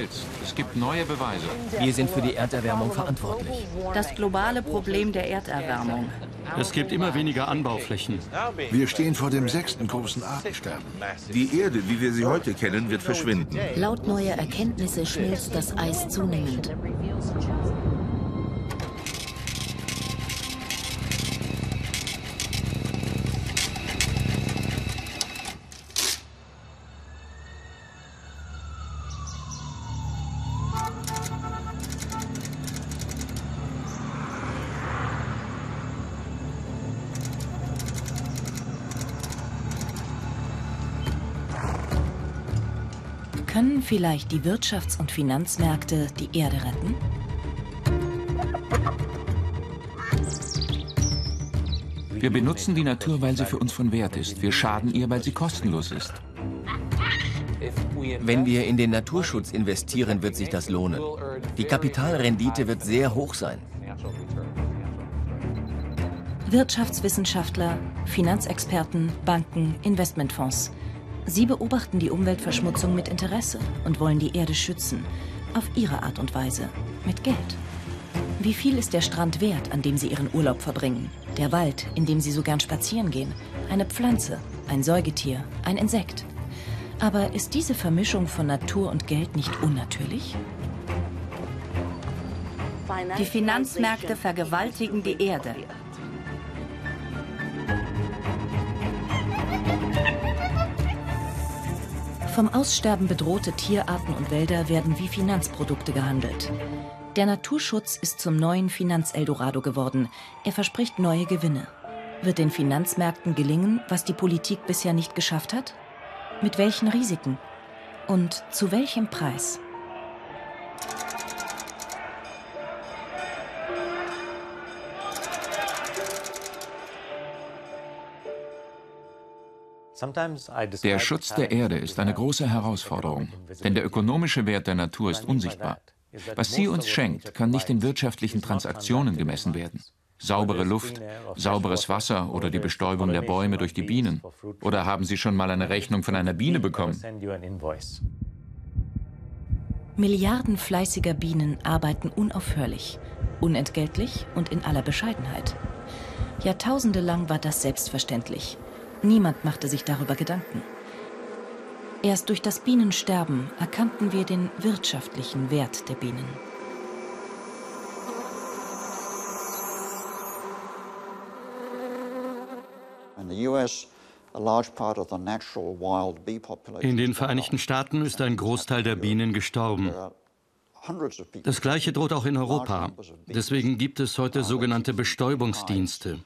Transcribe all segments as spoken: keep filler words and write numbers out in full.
verschmilzt. Es gibt neue Beweise. Wir sind für die Erderwärmung verantwortlich. Das globale Problem der Erderwärmung. Es gibt immer weniger Anbauflächen. Wir stehen vor dem sechsten großen Artensterben. Die Erde, wie wir sie heute kennen, wird verschwinden. Laut neuer Erkenntnisse schmilzt das Eis zunehmend. Können vielleicht die Wirtschafts- und Finanzmärkte die Erde retten? Wir benutzen die Natur, weil sie für uns von Wert ist. Wir schaden ihr, weil sie kostenlos ist. Wenn wir in den Naturschutz investieren, wird sich das lohnen. Die Kapitalrendite wird sehr hoch sein. Wirtschaftswissenschaftler, Finanzexperten, Banken, Investmentfonds. Sie beobachten die Umweltverschmutzung mit Interesse und wollen die Erde schützen. Auf ihre Art und Weise. Mit Geld. Wie viel ist der Strand wert, an dem Sie Ihren Urlaub verbringen? Der Wald, in dem Sie so gern spazieren gehen? Eine Pflanze, ein Säugetier, ein Insekt? Aber ist diese Vermischung von Natur und Geld nicht unnatürlich? Die Finanzmärkte vergewaltigen die Erde. Vom Aussterben bedrohte Tierarten und Wälder werden wie Finanzprodukte gehandelt. Der Naturschutz ist zum neuen Finanzeldorado geworden. Er verspricht neue Gewinne. Wird den Finanzmärkten gelingen, was die Politik bisher nicht geschafft hat? Mit welchen Risiken? Und zu welchem Preis? Der Schutz der Erde ist eine große Herausforderung, denn der ökonomische Wert der Natur ist unsichtbar. Was sie uns schenkt, kann nicht in wirtschaftlichen Transaktionen gemessen werden. Saubere Luft, sauberes Wasser oder die Bestäubung der Bäume durch die Bienen. Oder haben Sie schon mal eine Rechnung von einer Biene bekommen? Milliarden fleißiger Bienen arbeiten unaufhörlich, unentgeltlich und in aller Bescheidenheit. Jahrtausende lang war das selbstverständlich. Niemand machte sich darüber Gedanken. Erst durch das Bienensterben erkannten wir den wirtschaftlichen Wert der Bienen. In den Vereinigten Staaten ist ein Großteil der Bienen gestorben. Das Gleiche droht auch in Europa. Deswegen gibt es heute sogenannte Bestäubungsdienste.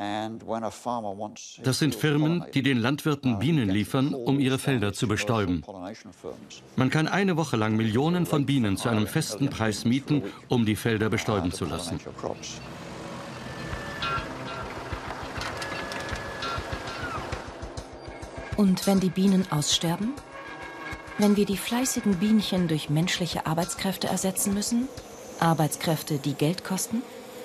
Das sind Firmen, die den Landwirten Bienen liefern, um ihre Felder zu bestäuben. Man kann eine Woche lang Millionen von Bienen zu einem festen Preis mieten, um die Felder bestäuben zu lassen. Und wenn die Bienen aussterben? Wenn wir die fleißigen Bienchen durch menschliche Arbeitskräfte ersetzen müssen? Arbeitskräfte, die Geld kosten?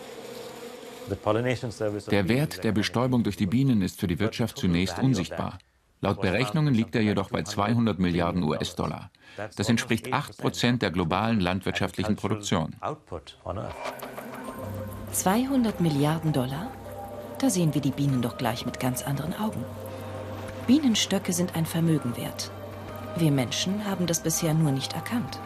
Der Wert der Bestäubung durch die Bienen ist für die Wirtschaft zunächst unsichtbar. Laut Berechnungen liegt er jedoch bei zweihundert Milliarden U S-Dollar. Das entspricht acht Prozent der globalen landwirtschaftlichen Produktion. zweihundert Milliarden Dollar? Da sehen wir die Bienen doch gleich mit ganz anderen Augen. Bienenstöcke sind ein Vermögen wert. Wir Menschen haben das bisher nur nicht erkannt.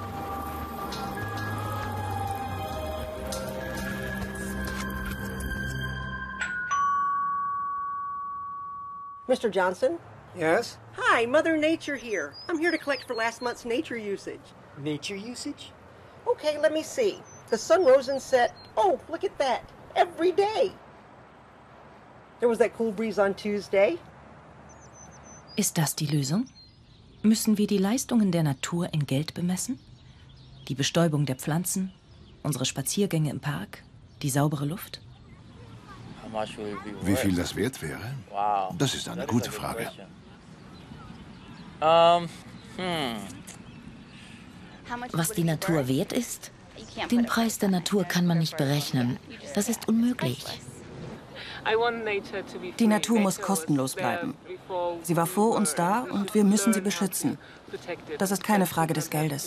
Mister Johnson? Yes? Hi, Mother Nature here. I'm here to collect for last month's nature usage. Nature usage? Okay, let me see. The sun rose and set. Oh, look at that. Every day. There was that cool breeze on Tuesday. Ist das die Lösung? Müssen wir die Leistungen der Natur in Geld bemessen? Die Bestäubung der Pflanzen, unsere Spaziergänge im Park, die saubere Luft? Wie viel das wert wäre? Das ist eine gute Frage. Was die Natur wert ist? Den Preis der Natur kann man nicht berechnen. Das ist unmöglich. Die Natur muss kostenlos bleiben. Sie war vor uns da und wir müssen sie beschützen. Das ist keine Frage des Geldes.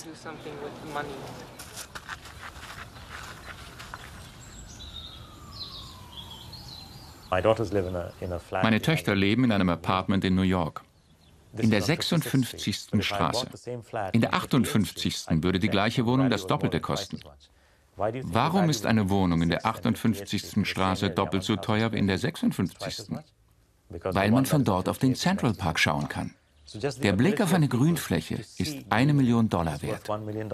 Meine Töchter leben in einem Apartment in New York. In der sechsundfünfzigsten Straße. In der achtundfünfzigsten würde die gleiche Wohnung das Doppelte kosten. Warum ist eine Wohnung in der achtundfünfzigsten Straße doppelt so teuer wie in der sechsundfünfzigsten? Weil man von dort auf den Central Park schauen kann. Der Blick auf eine Grünfläche ist eine Million Dollar wert.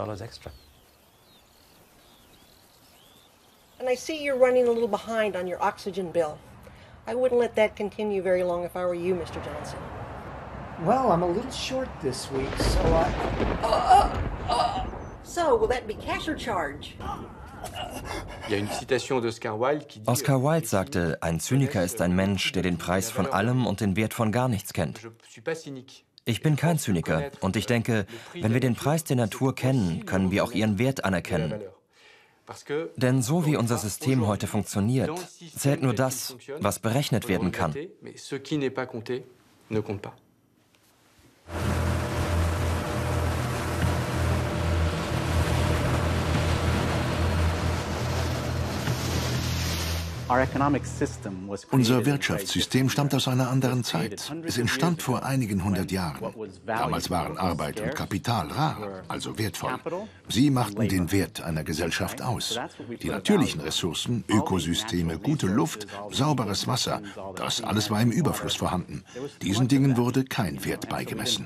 And I see you're running a little behind on your oxygen bill. I wouldn't let that continue very long if I were you, Mister Johnson. Well, I'm a little short this week, so I... Uh, uh, uh. So, will that be cash or charge? Oscar Wilde sagte, ein Zyniker ist ein Mensch, der den Preis von allem und den Wert von gar nichts kennt. Ich bin kein Zyniker und ich denke, wenn wir den Preis der Natur kennen, können wir auch ihren Wert anerkennen. Denn so wie unser System heute funktioniert, zählt nur das, was berechnet werden kann. Unser Wirtschaftssystem stammt aus einer anderen Zeit. Es entstand vor einigen hundert Jahren. Damals waren Arbeit und Kapital rar, also wertvoll. Sie machten den Wert einer Gesellschaft aus. Die natürlichen Ressourcen, Ökosysteme, gute Luft, sauberes Wasser, das alles war im Überfluss vorhanden. Diesen Dingen wurde kein Wert beigemessen.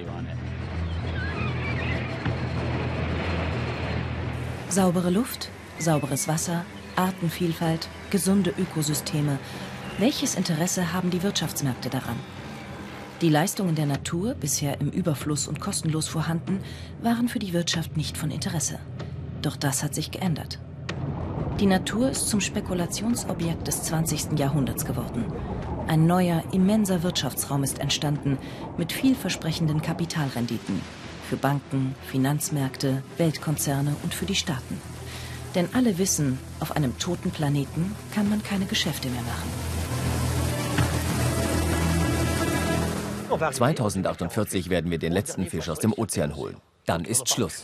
Saubere Luft, sauberes Wasser, Artenvielfalt, gesunde Ökosysteme. Welches Interesse haben die Wirtschaftsmärkte daran? Die Leistungen der Natur, bisher im Überfluss und kostenlos vorhanden, waren für die Wirtschaft nicht von Interesse. Doch das hat sich geändert. Die Natur ist zum Spekulationsobjekt des zwanzigsten Jahrhunderts geworden. Ein neuer, immenser Wirtschaftsraum ist entstanden mit vielversprechenden Kapitalrenditen für Banken, Finanzmärkte, Weltkonzerne und für die Staaten. Denn alle wissen, auf einem toten Planeten kann man keine Geschäfte mehr machen. zweitausendachtundvierzig werden wir den letzten Fisch aus dem Ozean holen. Dann ist Schluss.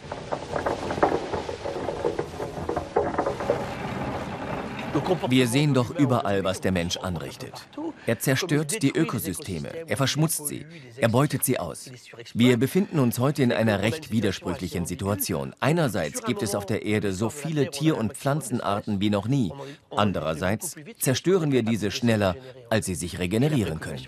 Wir sehen doch überall, was der Mensch anrichtet. Er zerstört die Ökosysteme, er verschmutzt sie, er beutet sie aus. Wir befinden uns heute in einer recht widersprüchlichen Situation. Einerseits gibt es auf der Erde so viele Tier- und Pflanzenarten wie noch nie. Andererseits zerstören wir diese schneller, als sie sich regenerieren können.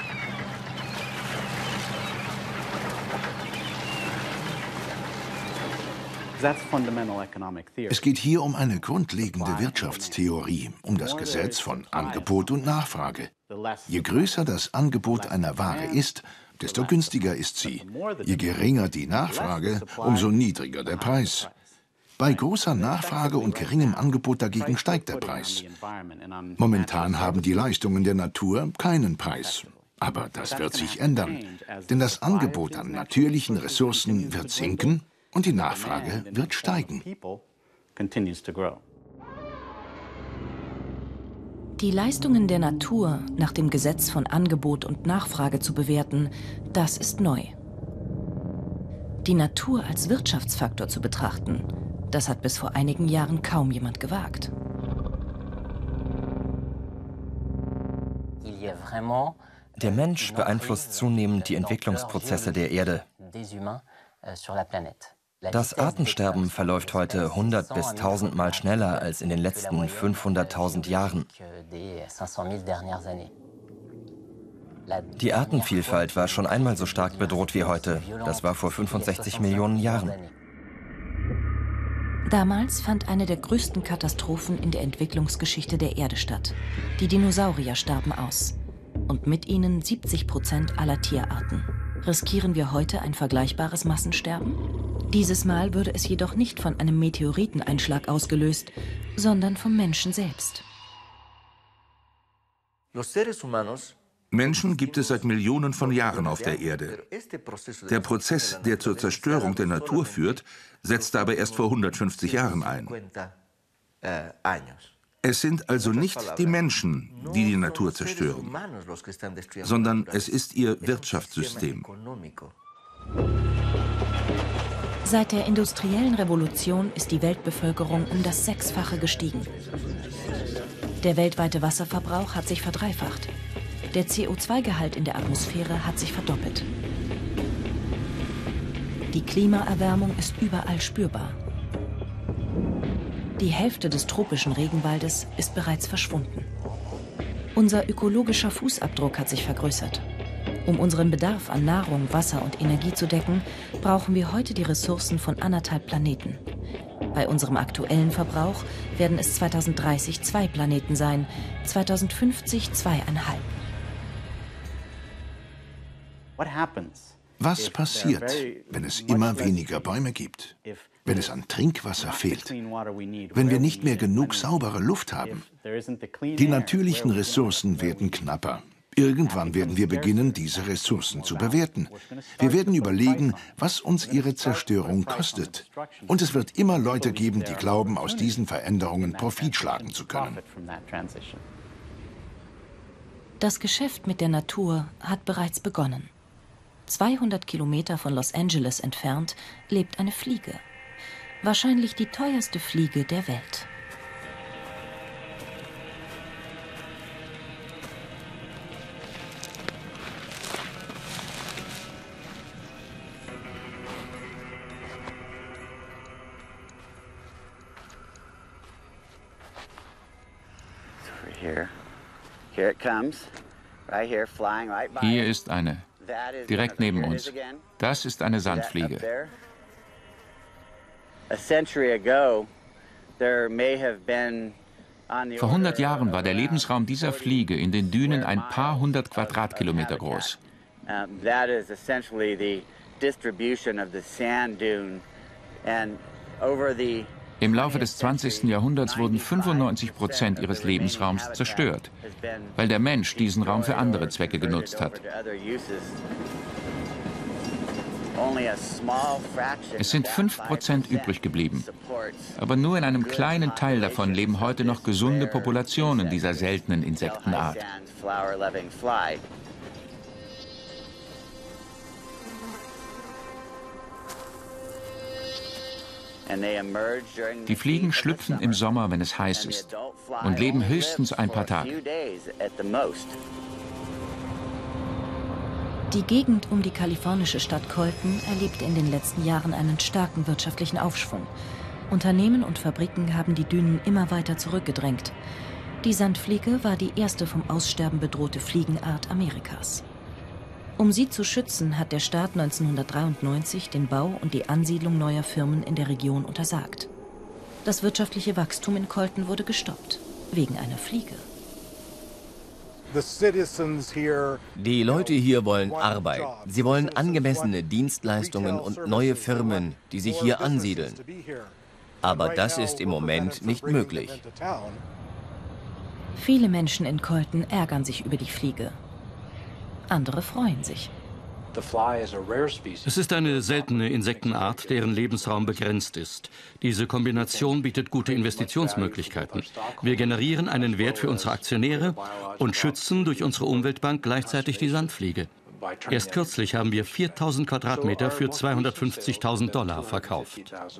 Es geht hier um eine grundlegende Wirtschaftstheorie, um das Gesetz von Angebot und Nachfrage. Je größer das Angebot einer Ware ist, desto günstiger ist sie. Je geringer die Nachfrage, umso niedriger der Preis. Bei großer Nachfrage und geringem Angebot dagegen steigt der Preis. Momentan haben die Leistungen der Natur keinen Preis. Aber das wird sich ändern, denn das Angebot an natürlichen Ressourcen wird sinken und die Nachfrage wird steigen. Die Leistungen der Natur nach dem Gesetz von Angebot und Nachfrage zu bewerten, das ist neu. Die Natur als Wirtschaftsfaktor zu betrachten, das hat bis vor einigen Jahren kaum jemand gewagt. Der Mensch beeinflusst zunehmend die Entwicklungsprozesse der Erde. Das Artensterben verläuft heute hundert bis tausend Mal schneller als in den letzten fünfhunderttausend Jahren. Die Artenvielfalt war schon einmal so stark bedroht wie heute. Das war vor fünfundsechzig Millionen Jahren. Damals fand eine der größten Katastrophen in der Entwicklungsgeschichte der Erde statt. Die Dinosaurier starben aus. Und mit ihnen siebzig Prozent aller Tierarten. Riskieren wir heute ein vergleichbares Massensterben? Dieses Mal würde es jedoch nicht von einem Meteoriteneinschlag ausgelöst, sondern vom Menschen selbst. Menschen gibt es seit Millionen von Jahren auf der Erde. Der Prozess, der zur Zerstörung der Natur führt, setzte aber erst vor hundertfünfzig Jahren ein. Es sind also nicht die Menschen, die die Natur zerstören, sondern es ist ihr Wirtschaftssystem. Seit der industriellen Revolution ist die Weltbevölkerung um das Sechsfache gestiegen. Der weltweite Wasserverbrauch hat sich verdreifacht. Der C O zwei Gehalt in der Atmosphäre hat sich verdoppelt. Die Klimaerwärmung ist überall spürbar. Die Hälfte des tropischen Regenwaldes ist bereits verschwunden. Unser ökologischer Fußabdruck hat sich vergrößert. Um unseren Bedarf an Nahrung, Wasser und Energie zu decken, brauchen wir heute die Ressourcen von anderthalb Planeten. Bei unserem aktuellen Verbrauch werden es zweitausenddreißig zwei Planeten sein, zweitausendfünfzig zweieinhalb. Was passiert, wenn es immer weniger Bäume gibt? Wenn es an Trinkwasser fehlt? Wenn wir nicht mehr genug saubere Luft haben? Die natürlichen Ressourcen werden knapper. Irgendwann werden wir beginnen, diese Ressourcen zu bewerten. Wir werden überlegen, was uns ihre Zerstörung kostet. Und es wird immer Leute geben, die glauben, aus diesen Veränderungen Profit schlagen zu können. Das Geschäft mit der Natur hat bereits begonnen. zweihundert Kilometer von Los Angeles entfernt lebt eine Fliege. Wahrscheinlich die teuerste Fliege der Welt. Hier ist eine, direkt neben uns. Das ist eine Sandfliege. Vor hundert Jahren war der Lebensraum dieser Fliege in den Dünen ein paar hundert Quadratkilometer groß. Im Laufe des zwanzigsten Jahrhunderts wurden fünfundneunzig Prozent ihres Lebensraums zerstört, weil der Mensch diesen Raum für andere Zwecke genutzt hat. Es sind fünf Prozent übrig geblieben. Aber nur in einem kleinen Teil davon leben heute noch gesunde Populationen dieser seltenen Insektenart. Die Fliegen schlüpfen im Sommer, wenn es heiß ist, und leben höchstens ein paar Tage. Die Gegend um die kalifornische Stadt Colton erlebte in den letzten Jahren einen starken wirtschaftlichen Aufschwung. Unternehmen und Fabriken haben die Dünen immer weiter zurückgedrängt. Die Sandfliege war die erste vom Aussterben bedrohte Fliegenart Amerikas. Um sie zu schützen, hat der Staat neunzehnhundertdreiundneunzig den Bau und die Ansiedlung neuer Firmen in der Region untersagt. Das wirtschaftliche Wachstum in Colton wurde gestoppt, wegen einer Fliege. Die Leute hier wollen Arbeit. Sie wollen angemessene Dienstleistungen und neue Firmen, die sich hier ansiedeln. Aber das ist im Moment nicht möglich. Viele Menschen in Colton ärgern sich über die Fliege. Andere freuen sich. Es ist eine seltene Insektenart, deren Lebensraum begrenzt ist. Diese Kombination bietet gute Investitionsmöglichkeiten. Wir generieren einen Wert für unsere Aktionäre und schützen durch unsere Umweltbank gleichzeitig die Sandfliege. Erst kürzlich haben wir viertausend Quadratmeter für zweihundertfünfzigtausend Dollar verkauft.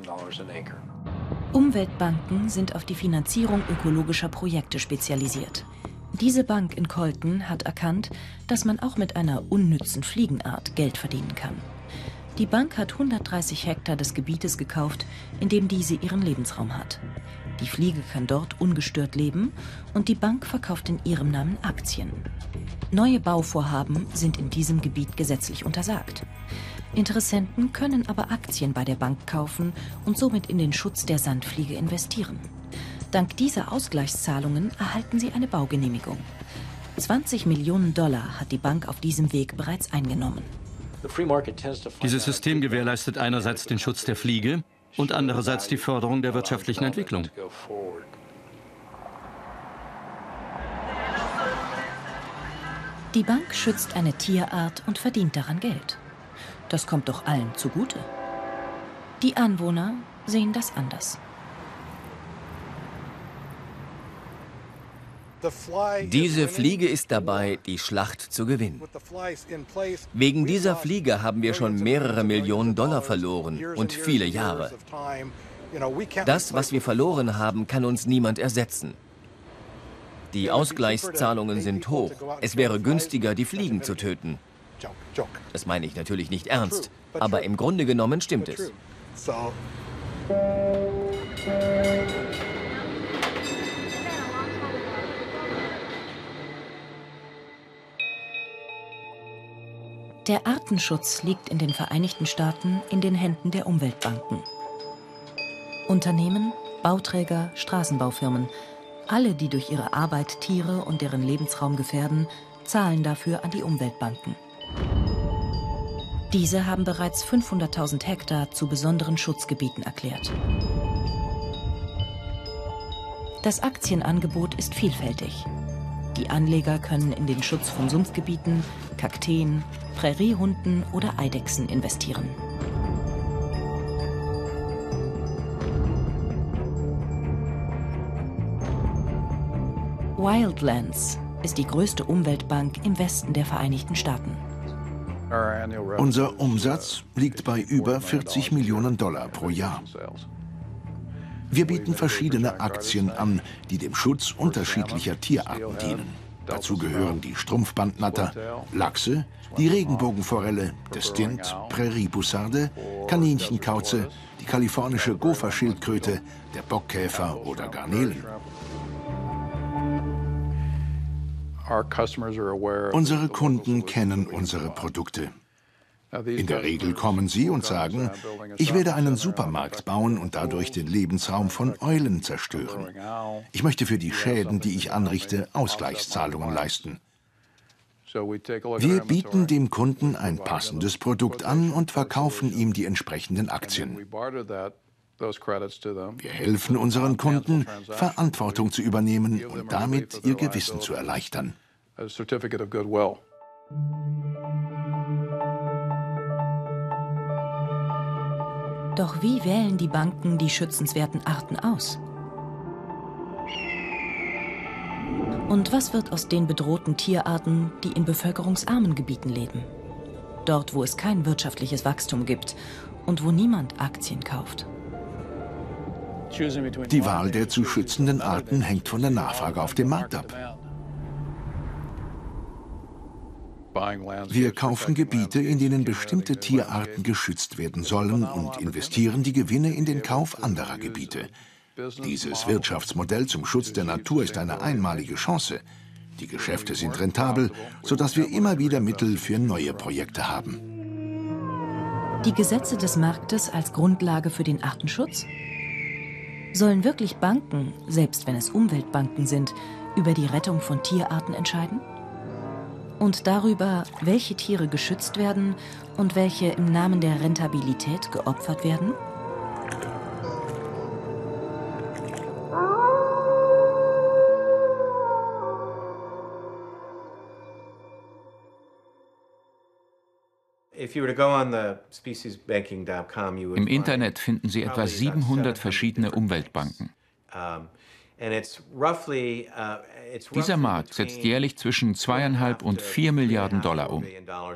Umweltbanken sind auf die Finanzierung ökologischer Projekte spezialisiert. Diese Bank in Colton hat erkannt, dass man auch mit einer unnützen Fliegenart Geld verdienen kann. Die Bank hat hundertdreißig Hektar des Gebietes gekauft, in dem diese ihren Lebensraum hat. Die Fliege kann dort ungestört leben und die Bank verkauft in ihrem Namen Aktien. Neue Bauvorhaben sind in diesem Gebiet gesetzlich untersagt. Interessenten können aber Aktien bei der Bank kaufen und somit in den Schutz der Sandfliege investieren. Dank dieser Ausgleichszahlungen erhalten sie eine Baugenehmigung. zwanzig Millionen Dollar hat die Bank auf diesem Weg bereits eingenommen. Dieses System gewährleistet einerseits den Schutz der Fliege und andererseits die Förderung der wirtschaftlichen Entwicklung. Die Bank schützt eine Tierart und verdient daran Geld. Das kommt doch allen zugute. Die Anwohner sehen das anders. Diese Fliege ist dabei, die Schlacht zu gewinnen. Wegen dieser Fliege haben wir schon mehrere Millionen Dollar verloren und viele Jahre. Das, was wir verloren haben, kann uns niemand ersetzen. Die Ausgleichszahlungen sind hoch. Es wäre günstiger, die Fliegen zu töten. Das meine ich natürlich nicht ernst, aber im Grunde genommen stimmt es. Der Artenschutz liegt in den Vereinigten Staaten in den Händen der Umweltbanken. Unternehmen, Bauträger, Straßenbaufirmen, alle, die durch ihre Arbeit Tiere und deren Lebensraum gefährden, zahlen dafür an die Umweltbanken. Diese haben bereits fünfhunderttausend Hektar zu besonderen Schutzgebieten erklärt. Das Aktienangebot ist vielfältig. Die Anleger können in den Schutz von Sumpfgebieten, Kakteen, Präriehunden oder Eidechsen investieren. Wildlands ist die größte Umweltbank im Westen der Vereinigten Staaten. Unser Umsatz liegt bei über vierzig Millionen Dollar pro Jahr. Wir bieten verschiedene Aktien an, die dem Schutz unterschiedlicher Tierarten dienen. Dazu gehören die Strumpfbandnatter, Lachse, die Regenbogenforelle, der Stint, Präriebussarde, Kaninchenkauze, die kalifornische Gopherschildkröte, der Bockkäfer oder Garnelen. Unsere Kunden kennen unsere Produkte. In der Regel kommen sie und sagen, ich werde einen Supermarkt bauen und dadurch den Lebensraum von Eulen zerstören. Ich möchte für die Schäden, die ich anrichte, Ausgleichszahlungen leisten. Wir bieten dem Kunden ein passendes Produkt an und verkaufen ihm die entsprechenden Aktien. Wir helfen unseren Kunden, Verantwortung zu übernehmen und damit ihr Gewissen zu erleichtern. Doch wie wählen die Banken die schützenswerten Arten aus? Und was wird aus den bedrohten Tierarten, die in bevölkerungsarmen Gebieten leben? Dort, wo es kein wirtschaftliches Wachstum gibt und wo niemand Aktien kauft. Die Wahl der zu schützenden Arten hängt von der Nachfrage auf dem Markt ab. Wir kaufen Gebiete, in denen bestimmte Tierarten geschützt werden sollen und investieren die Gewinne in den Kauf anderer Gebiete. Dieses Wirtschaftsmodell zum Schutz der Natur ist eine einmalige Chance. Die Geschäfte sind rentabel, sodass wir immer wieder Mittel für neue Projekte haben. Die Gesetze des Marktes als Grundlage für den Artenschutz? Sollen wirklich Banken, selbst wenn es Umweltbanken sind, über die Rettung von Tierarten entscheiden? Und darüber, welche Tiere geschützt werden und welche im Namen der Rentabilität geopfert werden? Im Internet finden Sie etwa siebenhundert verschiedene Umweltbanken. Dieser Markt setzt jährlich zwischen zweieinhalb und vier Milliarden Dollar um.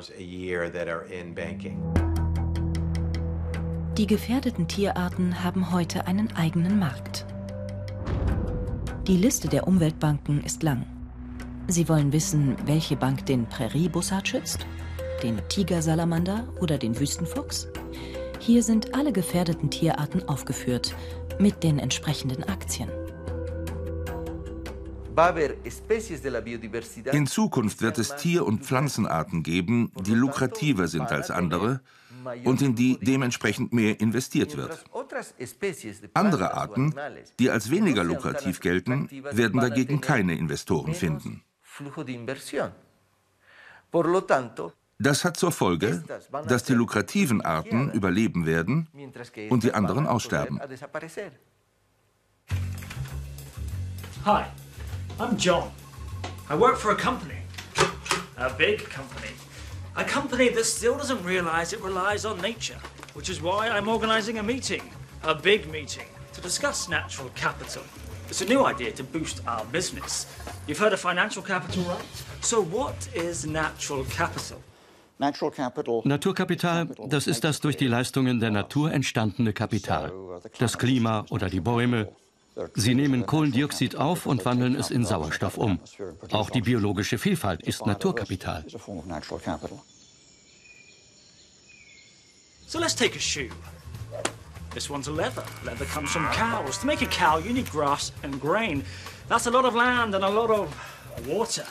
Die gefährdeten Tierarten haben heute einen eigenen Markt. Die Liste der Umweltbanken ist lang. Sie wollen wissen, welche Bank den Präriebussard schützt, den Tigersalamander oder den Wüstenfuchs. Hier sind alle gefährdeten Tierarten aufgeführt, mit den entsprechenden Aktien. In Zukunft wird es Tier- und Pflanzenarten geben, die lukrativer sind als andere und in die dementsprechend mehr investiert wird. Andere Arten, die als weniger lukrativ gelten, werden dagegen keine Investoren finden. Das hat zur Folge, dass die lukrativen Arten überleben werden und die anderen aussterben. Hi, I'm John. I work for a company, a big company, a company that still doesn't realize it relies on nature, which is why I'm organizing a meeting, a big meeting, to discuss natural capital. It's a new idea to boost our business. You've heard of financial capital, right? So what is natural capital? Naturkapital, das ist das durch die Leistungen der Natur entstandene Kapital. Das Klima oder die Bäume. Sie nehmen Kohlendioxid auf und wandeln es in Sauerstoff um. Auch die biologische Vielfalt ist Naturkapital. So let's take a shoe. This one's a leather. Leather comes from cows. To make a cow, you need grass and grain. That's a lot of land and a lot of water.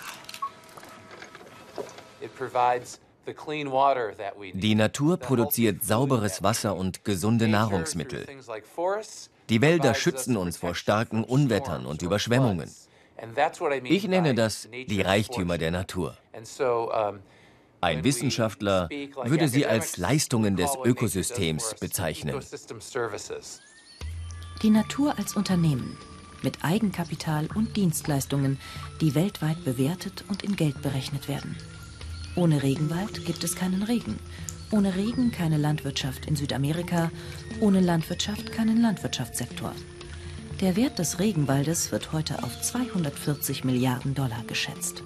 It provides Die Natur produziert sauberes Wasser und gesunde Nahrungsmittel. Die Wälder schützen uns vor starken Unwettern und Überschwemmungen. Ich nenne das die Reichtümer der Natur. Ein Wissenschaftler würde sie als Leistungen des Ökosystems bezeichnen. Die Natur als Unternehmen mit Eigenkapital und Dienstleistungen, die weltweit bewertet und in Geld berechnet werden. Ohne Regenwald gibt es keinen Regen. Ohne Regen keine Landwirtschaft in Südamerika. Ohne Landwirtschaft keinen Landwirtschaftssektor. Der Wert des Regenwaldes wird heute auf zweihundertvierzig Milliarden Dollar geschätzt.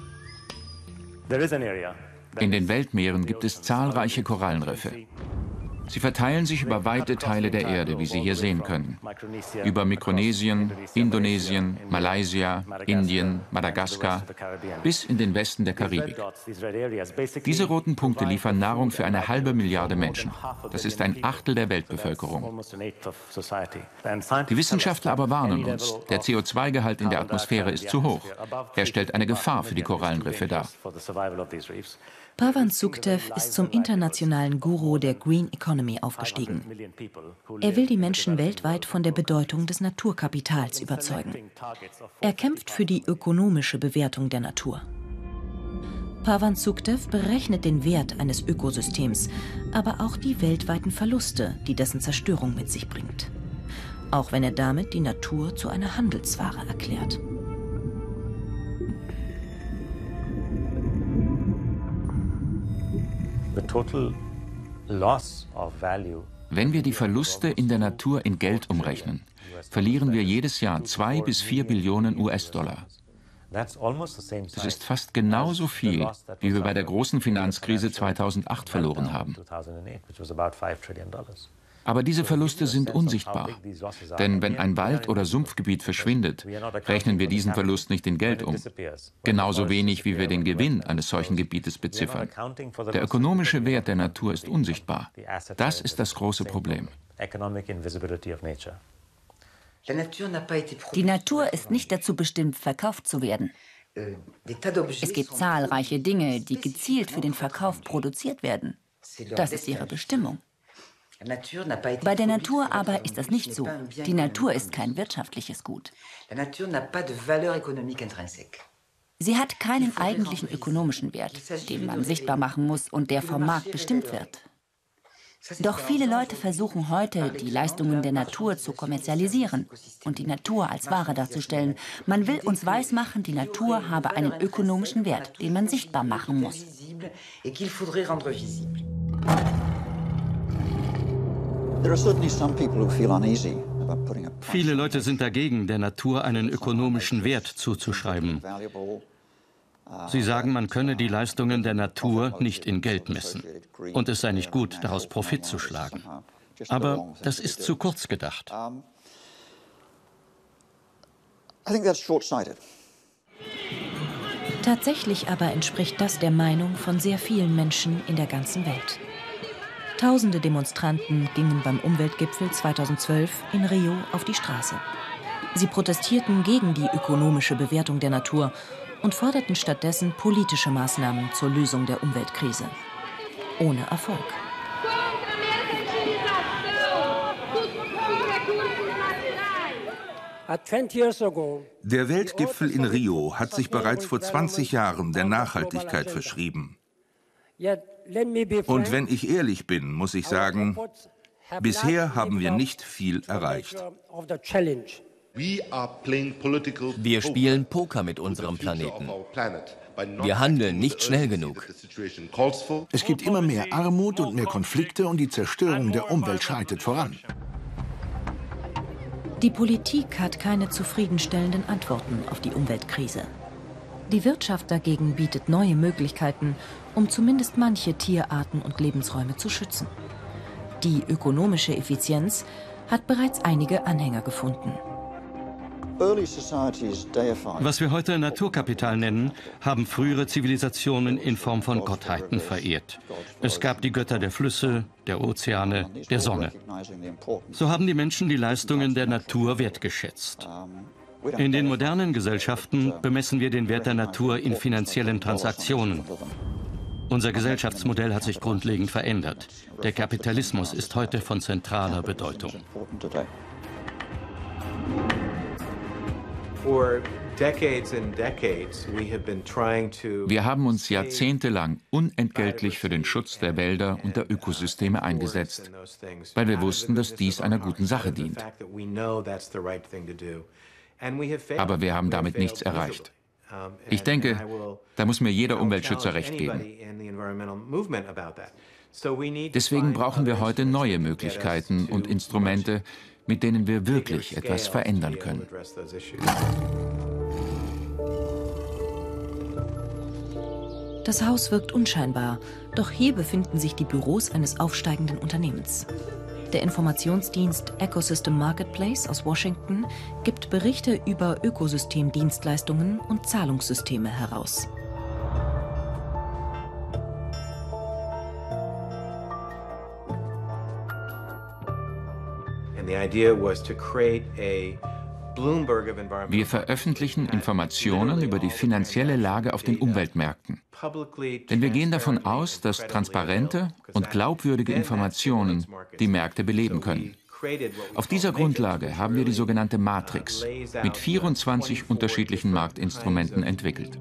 In den Weltmeeren gibt es zahlreiche Korallenriffe. Sie verteilen sich über weite Teile der Erde, wie Sie hier sehen können. Über Mikronesien, Indonesien, Malaysia, Indien, Madagaskar bis in den Westen der Karibik. Diese roten Punkte liefern Nahrung für eine halbe Milliarde Menschen. Das ist ein Achtel der Weltbevölkerung. Die Wissenschaftler aber warnen uns, der C O zwei Gehalt in der Atmosphäre ist zu hoch. Er stellt eine Gefahr für die Korallenriffe dar. Pavan Sukhdev ist zum internationalen Guru der Green Economy aufgestiegen. Er will die Menschen weltweit von der Bedeutung des Naturkapitals überzeugen. Er kämpft für die ökonomische Bewertung der Natur. Pavan Sukhdev berechnet den Wert eines Ökosystems, aber auch die weltweiten Verluste, die dessen Zerstörung mit sich bringt. Auch wenn er damit die Natur zu einer Handelsware erklärt. Wenn wir die Verluste in der Natur in Geld umrechnen, verlieren wir jedes Jahr zwei bis vier Billionen U S-Dollar. Das ist fast genauso viel, wie wir bei der großen Finanzkrise zweitausendacht verloren haben. Aber diese Verluste sind unsichtbar. Denn wenn ein Wald- oder Sumpfgebiet verschwindet, rechnen wir diesen Verlust nicht in Geld um. Genauso wenig, wie wir den Gewinn eines solchen Gebietes beziffern. Der ökonomische Wert der Natur ist unsichtbar. Das ist das große Problem. Die Natur ist nicht dazu bestimmt, verkauft zu werden. Es gibt zahlreiche Dinge, die gezielt für den Verkauf produziert werden. Das ist ihre Bestimmung. Bei der Natur aber ist das nicht so. Die Natur ist kein wirtschaftliches Gut. Sie hat keinen eigentlichen ökonomischen Wert, den man sichtbar machen muss und der vom Markt bestimmt wird. Doch viele Leute versuchen heute, die Leistungen der Natur zu kommerzialisieren und die Natur als Ware darzustellen. Man will uns weismachen, die Natur habe einen ökonomischen Wert, den man sichtbar machen muss. Viele Leute sind dagegen, der Natur einen ökonomischen Wert zuzuschreiben. Sie sagen, man könne die Leistungen der Natur nicht in Geld messen und es sei nicht gut, daraus Profit zu schlagen. Aber das ist zu kurz gedacht. Tatsächlich aber entspricht das der Meinung von sehr vielen Menschen in der ganzen Welt. Tausende Demonstranten gingen beim Umweltgipfel zweitausendzwölf in Rio auf die Straße. Sie protestierten gegen die ökonomische Bewertung der Natur und forderten stattdessen politische Maßnahmen zur Lösung der Umweltkrise. Ohne Erfolg. Der Weltgipfel in Rio hat sich bereits vor zwanzig Jahren der Nachhaltigkeit verschrieben. Und wenn ich ehrlich bin, muss ich sagen, bisher haben wir nicht viel erreicht. Wir spielen Poker mit unserem Planeten. Wir handeln nicht schnell genug. Es gibt immer mehr Armut und mehr Konflikte und die Zerstörung der Umwelt schreitet voran. Die Politik hat keine zufriedenstellenden Antworten auf die Umweltkrise. Die Wirtschaft dagegen bietet neue Möglichkeiten, um zumindest manche Tierarten und Lebensräume zu schützen. Die ökonomische Effizienz hat bereits einige Anhänger gefunden. Was wir heute Naturkapital nennen, haben frühere Zivilisationen in Form von Gottheiten verehrt. Es gab die Götter der Flüsse, der Ozeane, der Sonne. So haben die Menschen die Leistungen der Natur wertgeschätzt. In den modernen Gesellschaften bemessen wir den Wert der Natur in finanziellen Transaktionen. Unser Gesellschaftsmodell hat sich grundlegend verändert. Der Kapitalismus ist heute von zentraler Bedeutung. Wir haben uns jahrzehntelang unentgeltlich für den Schutz der Wälder und der Ökosysteme eingesetzt, weil wir wussten, dass dies einer guten Sache dient. Aber wir haben damit nichts erreicht. Ich denke, da muss mir jeder Umweltschützer recht geben. Deswegen brauchen wir heute neue Möglichkeiten und Instrumente, mit denen wir wirklich etwas verändern können. Das Haus wirkt unscheinbar, doch hier befinden sich die Büros eines aufsteigenden Unternehmens. Der Informationsdienst Ecosystem Marketplace aus Washington gibt Berichte über Ökosystemdienstleistungen und Zahlungssysteme heraus. Wir veröffentlichen Informationen über die finanzielle Lage auf den Umweltmärkten. Denn wir gehen davon aus, dass transparente und glaubwürdige Informationen die Märkte beleben können. Auf dieser Grundlage haben wir die sogenannte Matrix mit vierundzwanzig unterschiedlichen Marktinstrumenten entwickelt.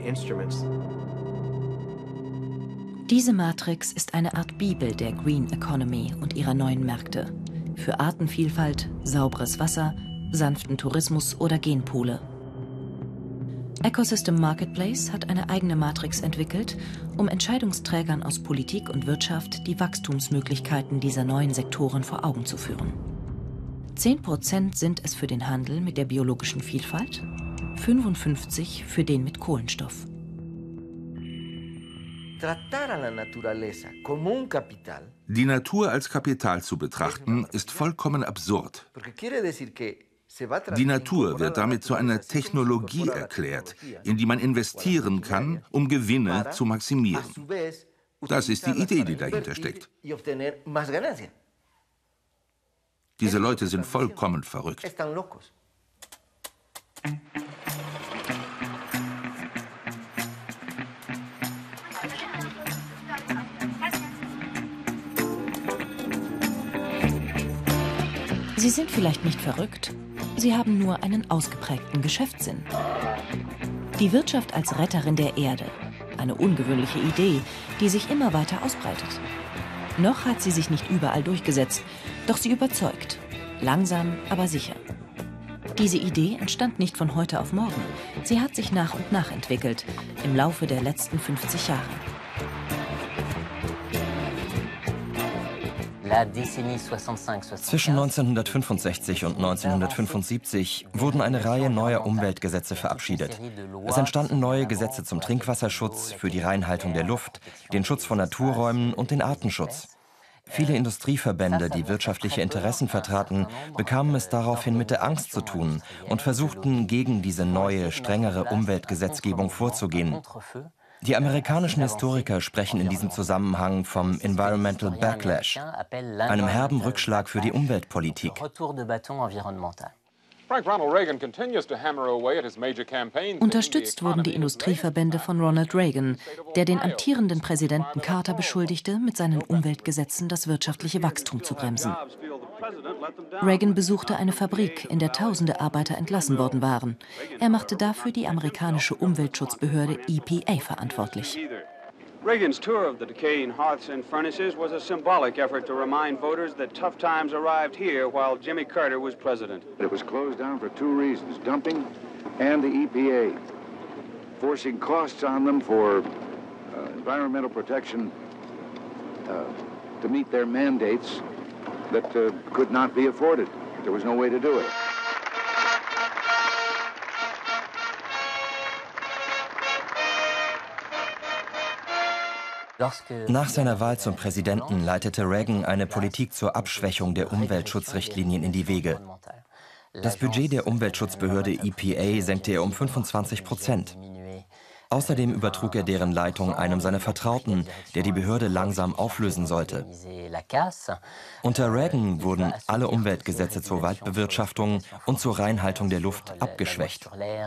Diese Matrix ist eine Art Bibel der Green Economy und ihrer neuen Märkte. Für Artenvielfalt, sauberes Wasser, sanften Tourismus oder Genpoole. Ecosystem Marketplace hat eine eigene Matrix entwickelt, um Entscheidungsträgern aus Politik und Wirtschaft die Wachstumsmöglichkeiten dieser neuen Sektoren vor Augen zu führen. zehn Prozent sind es für den Handel mit der biologischen Vielfalt, fünfundfünfzig für den mit Kohlenstoff. Die Natur als Kapital zu betrachten, ist vollkommen absurd. Die Natur wird damit zu einer Technologie erklärt, in die man investieren kann, um Gewinne zu maximieren. Das ist die Idee, die dahinter steckt. Diese Leute sind vollkommen verrückt. Sie sind vielleicht nicht verrückt, sie haben nur einen ausgeprägten Geschäftssinn. Die Wirtschaft als Retterin der Erde, eine ungewöhnliche Idee, die sich immer weiter ausbreitet. Noch hat sie sich nicht überall durchgesetzt, doch sie überzeugt, langsam, aber sicher. Diese Idee entstand nicht von heute auf morgen, sie hat sich nach und nach entwickelt, im Laufe der letzten fünfzig Jahre. Zwischen neunzehnhundertfünfundsechzig und neunzehnhundertfünfundsiebzig wurden eine Reihe neuer Umweltgesetze verabschiedet. Es entstanden neue Gesetze zum Trinkwasserschutz, für die Reinhaltung der Luft, den Schutz von Naturräumen und den Artenschutz. Viele Industrieverbände, die wirtschaftliche Interessen vertraten, bekamen es daraufhin mit der Angst zu tun und versuchten, gegen diese neue, strengere Umweltgesetzgebung vorzugehen. Die amerikanischen Historiker sprechen in diesem Zusammenhang vom Environmental Backlash, einem herben Rückschlag für die Umweltpolitik. Unterstützt wurden die Industrieverbände von Ronald Reagan, der den amtierenden Präsidenten Carter beschuldigte, mit seinen Umweltgesetzen das wirtschaftliche Wachstum zu bremsen. Reagan besuchte eine Fabrik, in der tausende Arbeiter entlassen worden waren. Er machte dafür die amerikanische Umweltschutzbehörde E P A verantwortlich. Reagan's tour of the decaying hearths and furnaces was a symbolic effort to remind voters that tough times arrived here while Jimmy Carter was president. It was closed down for two reasons, dumping and the E P A, forcing costs on them for uh, environmental protection uh, to meet their mandates that uh, could not be afforded. There was no way to do it. Nach seiner Wahl zum Präsidenten leitete Reagan eine Politik zur Abschwächung der Umweltschutzrichtlinien in die Wege. Das Budget der Umweltschutzbehörde E P A senkte er um fünfundzwanzig Prozent. Außerdem übertrug er deren Leitung einem seiner Vertrauten, der die Behörde langsam auflösen sollte. Unter Reagan wurden alle Umweltgesetze zur Waldbewirtschaftung und zur Reinhaltung der Luft abgeschwächt.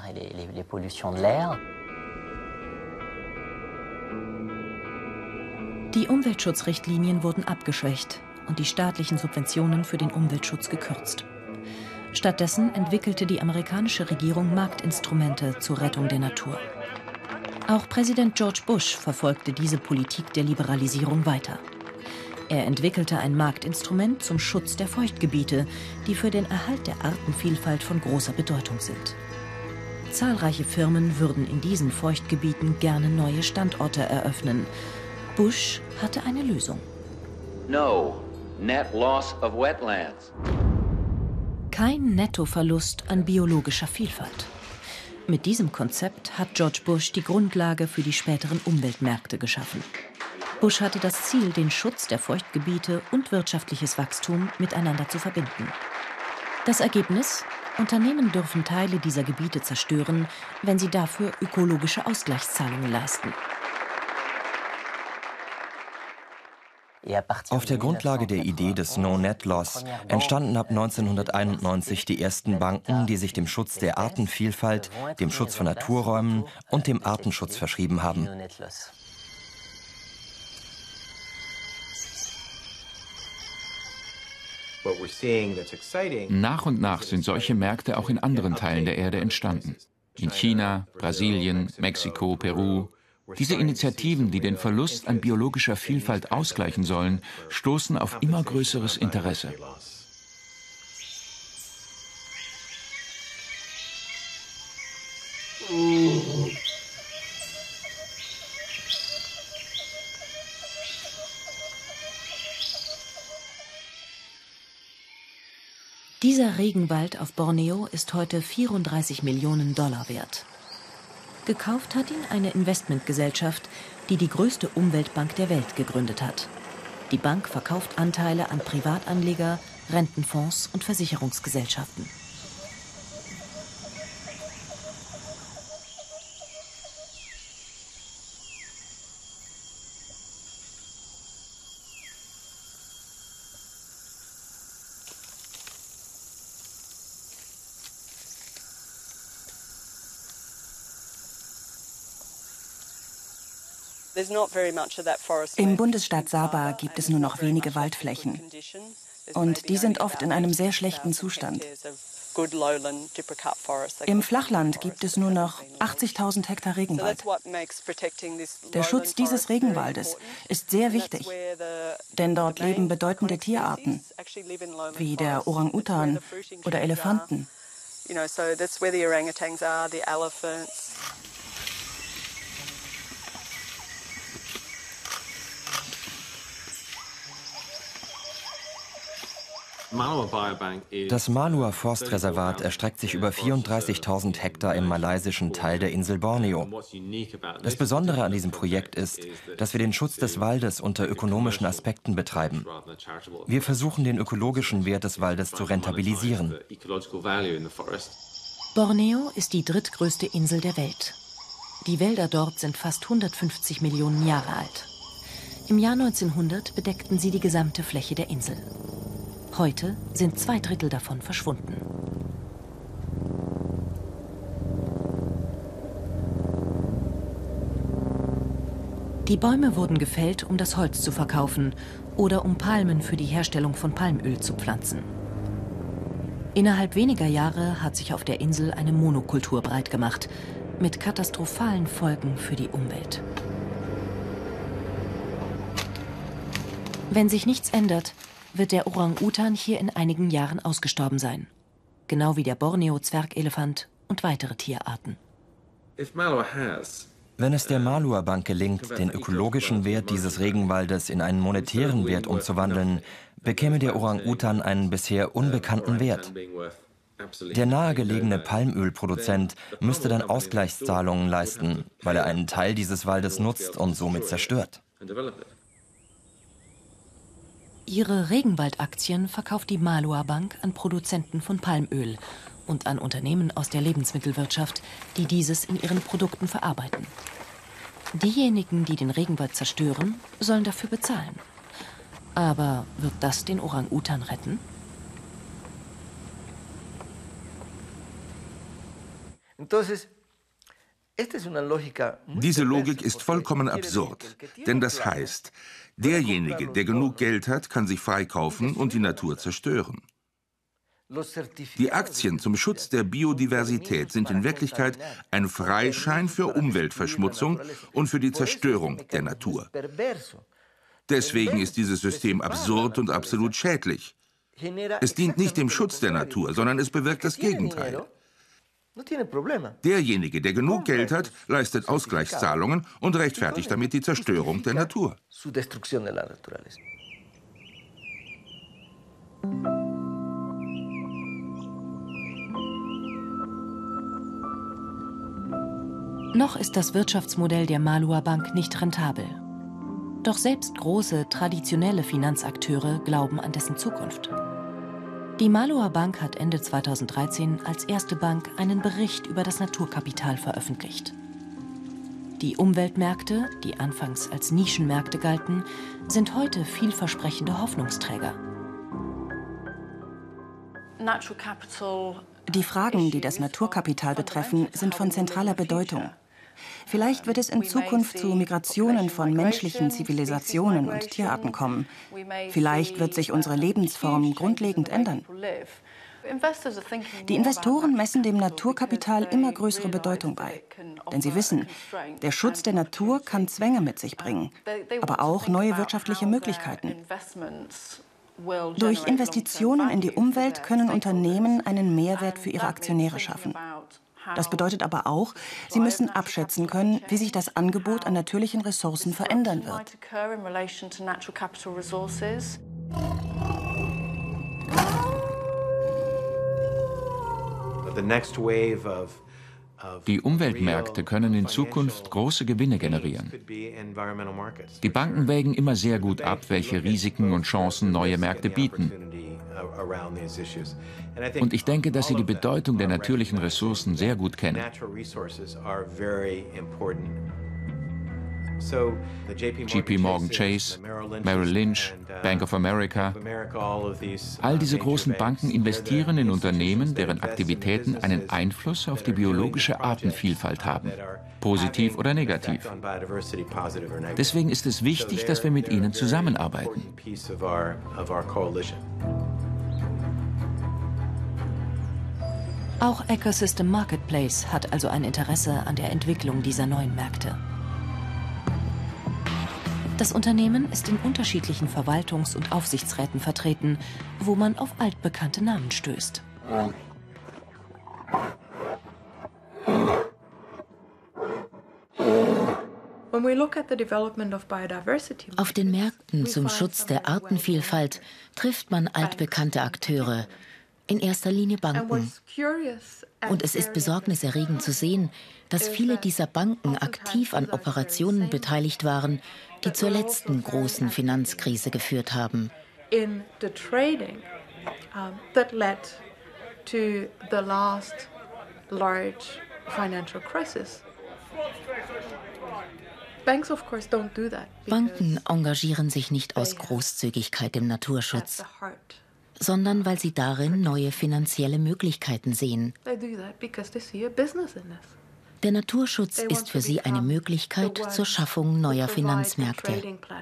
Die Umweltschutzrichtlinien wurden abgeschwächt und die staatlichen Subventionen für den Umweltschutz gekürzt. Stattdessen entwickelte die amerikanische Regierung Marktinstrumente zur Rettung der Natur. Auch Präsident George Bush verfolgte diese Politik der Liberalisierung weiter. Er entwickelte ein Marktinstrument zum Schutz der Feuchtgebiete, die für den Erhalt der Artenvielfalt von großer Bedeutung sind. Zahlreiche Firmen würden in diesen Feuchtgebieten gerne neue Standorte eröffnen. Bush hatte eine Lösung. No net loss of wetlands. Kein Nettoverlust an biologischer Vielfalt. Mit diesem Konzept hat George Bush die Grundlage für die späteren Umweltmärkte geschaffen. Bush hatte das Ziel, den Schutz der Feuchtgebiete und wirtschaftliches Wachstum miteinander zu verbinden. Das Ergebnis? Unternehmen dürfen Teile dieser Gebiete zerstören, wenn sie dafür ökologische Ausgleichszahlungen leisten. Auf der Grundlage der Idee des No-Net-Loss entstanden ab neunzehnhunderteinundneunzig die ersten Banken, die sich dem Schutz der Artenvielfalt, dem Schutz von Naturräumen und dem Artenschutz verschrieben haben. Nach und nach sind solche Märkte auch in anderen Teilen der Erde entstanden. In China, Brasilien, Mexiko, Peru. Diese Initiativen, die den Verlust an biologischer Vielfalt ausgleichen sollen, stoßen auf immer größeres Interesse. Dieser Regenwald auf Borneo ist heute vierunddreißig Millionen Dollar wert. Gekauft hat ihn eine Investmentgesellschaft, die die größte Umweltbank der Welt gegründet hat. Die Bank verkauft Anteile an Privatanleger, Rentenfonds und Versicherungsgesellschaften. Im Bundesstaat Sabah gibt es nur noch wenige Waldflächen. Und die sind oft in einem sehr schlechten Zustand. Im Flachland gibt es nur noch achtzigtausend Hektar Regenwald. Der Schutz dieses Regenwaldes ist sehr wichtig, denn dort leben bedeutende Tierarten, wie der Orang-Utan oder Elefanten. Das Malua Forstreservat erstreckt sich über vierunddreißigtausend Hektar im malaysischen Teil der Insel Borneo. Das Besondere an diesem Projekt ist, dass wir den Schutz des Waldes unter ökonomischen Aspekten betreiben. Wir versuchen, den ökologischen Wert des Waldes zu rentabilisieren. Borneo ist die drittgrößte Insel der Welt. Die Wälder dort sind fast hundertfünfzig Millionen Jahre alt. Im Jahr neunzehnhundert bedeckten sie die gesamte Fläche der Insel. Heute sind zwei Drittel davon verschwunden. Die Bäume wurden gefällt, um das Holz zu verkaufen oder um Palmen für die Herstellung von Palmöl zu pflanzen. Innerhalb weniger Jahre hat sich auf der Insel eine Monokultur breit gemacht, mit katastrophalen Folgen für die Umwelt. Wenn sich nichts ändert, wird der Orang-Utan hier in einigen Jahren ausgestorben sein. Genau wie der Borneo-Zwergelefant und weitere Tierarten. Wenn es der Malua Bank gelingt, den ökologischen Wert dieses Regenwaldes in einen monetären Wert umzuwandeln, bekäme der Orang-Utan einen bisher unbekannten Wert. Der nahegelegene Palmölproduzent müsste dann Ausgleichszahlungen leisten, weil er einen Teil dieses Waldes nutzt und somit zerstört. Ihre Regenwaldaktien verkauft die Malua Bank an Produzenten von Palmöl und an Unternehmen aus der Lebensmittelwirtschaft, die dieses in ihren Produkten verarbeiten. Diejenigen, die den Regenwald zerstören, sollen dafür bezahlen. Aber wird das den Orang-Utan retten? Diese Logik ist vollkommen absurd, denn das heißt, derjenige, der genug Geld hat, kann sich freikaufen und die Natur zerstören. Die Aktien zum Schutz der Biodiversität sind in Wirklichkeit ein Freischein für Umweltverschmutzung und für die Zerstörung der Natur. Deswegen ist dieses System absurd und absolut schädlich. Es dient nicht dem Schutz der Natur, sondern es bewirkt das Gegenteil. Derjenige, der genug Geld hat, leistet Ausgleichszahlungen und rechtfertigt damit die Zerstörung der Natur. Noch ist das Wirtschaftsmodell der Malua Bank nicht rentabel. Doch selbst große, traditionelle Finanzakteure glauben an dessen Zukunft. Die Malua Bank hat Ende zweitausenddreizehn als erste Bank einen Bericht über das Naturkapital veröffentlicht. Die Umweltmärkte, die anfangs als Nischenmärkte galten, sind heute vielversprechende Hoffnungsträger. Die Fragen, die das Naturkapital betreffen, sind von zentraler Bedeutung. Vielleicht wird es in Zukunft zu Migrationen von menschlichen Zivilisationen und Tierarten kommen. Vielleicht wird sich unsere Lebensform grundlegend ändern. Die Investoren messen dem Naturkapital immer größere Bedeutung bei. Denn sie wissen, der Schutz der Natur kann Zwänge mit sich bringen, aber auch neue wirtschaftliche Möglichkeiten. Durch Investitionen in die Umwelt können Unternehmen einen Mehrwert für ihre Aktionäre schaffen. Das bedeutet aber auch, sie müssen abschätzen können, wie sich das Angebot an natürlichen Ressourcen verändern wird. Die Umweltmärkte können in Zukunft große Gewinne generieren. Die Banken wägen immer sehr gut ab, welche Risiken und Chancen neue Märkte bieten. Und ich denke, dass sie die Bedeutung der natürlichen Ressourcen sehr gut kennen. J P Morgan Chase, Merrill Lynch, Bank of America. All diese großen Banken investieren in Unternehmen, deren Aktivitäten einen Einfluss auf die biologische Artenvielfalt haben, positiv oder negativ. Deswegen ist es wichtig, dass wir mit ihnen zusammenarbeiten. Auch Ecosystem Marketplace hat also ein Interesse an der Entwicklung dieser neuen Märkte. Das Unternehmen ist in unterschiedlichen Verwaltungs- und Aufsichtsräten vertreten, wo man auf altbekannte Namen stößt. Auf den Märkten zum Schutz der Artenvielfalt trifft man altbekannte Akteure, in erster Linie Banken. Und es ist besorgniserregend zu sehen, dass viele dieser Banken aktiv an Operationen beteiligt waren, die zur letzten großen Finanzkrise geführt haben. Banken engagieren sich nicht aus Großzügigkeit im Naturschutz, sondern weil sie darin neue finanzielle Möglichkeiten sehen. Der Naturschutz ist für sie eine Möglichkeit zur Schaffung neuer Finanzmärkte.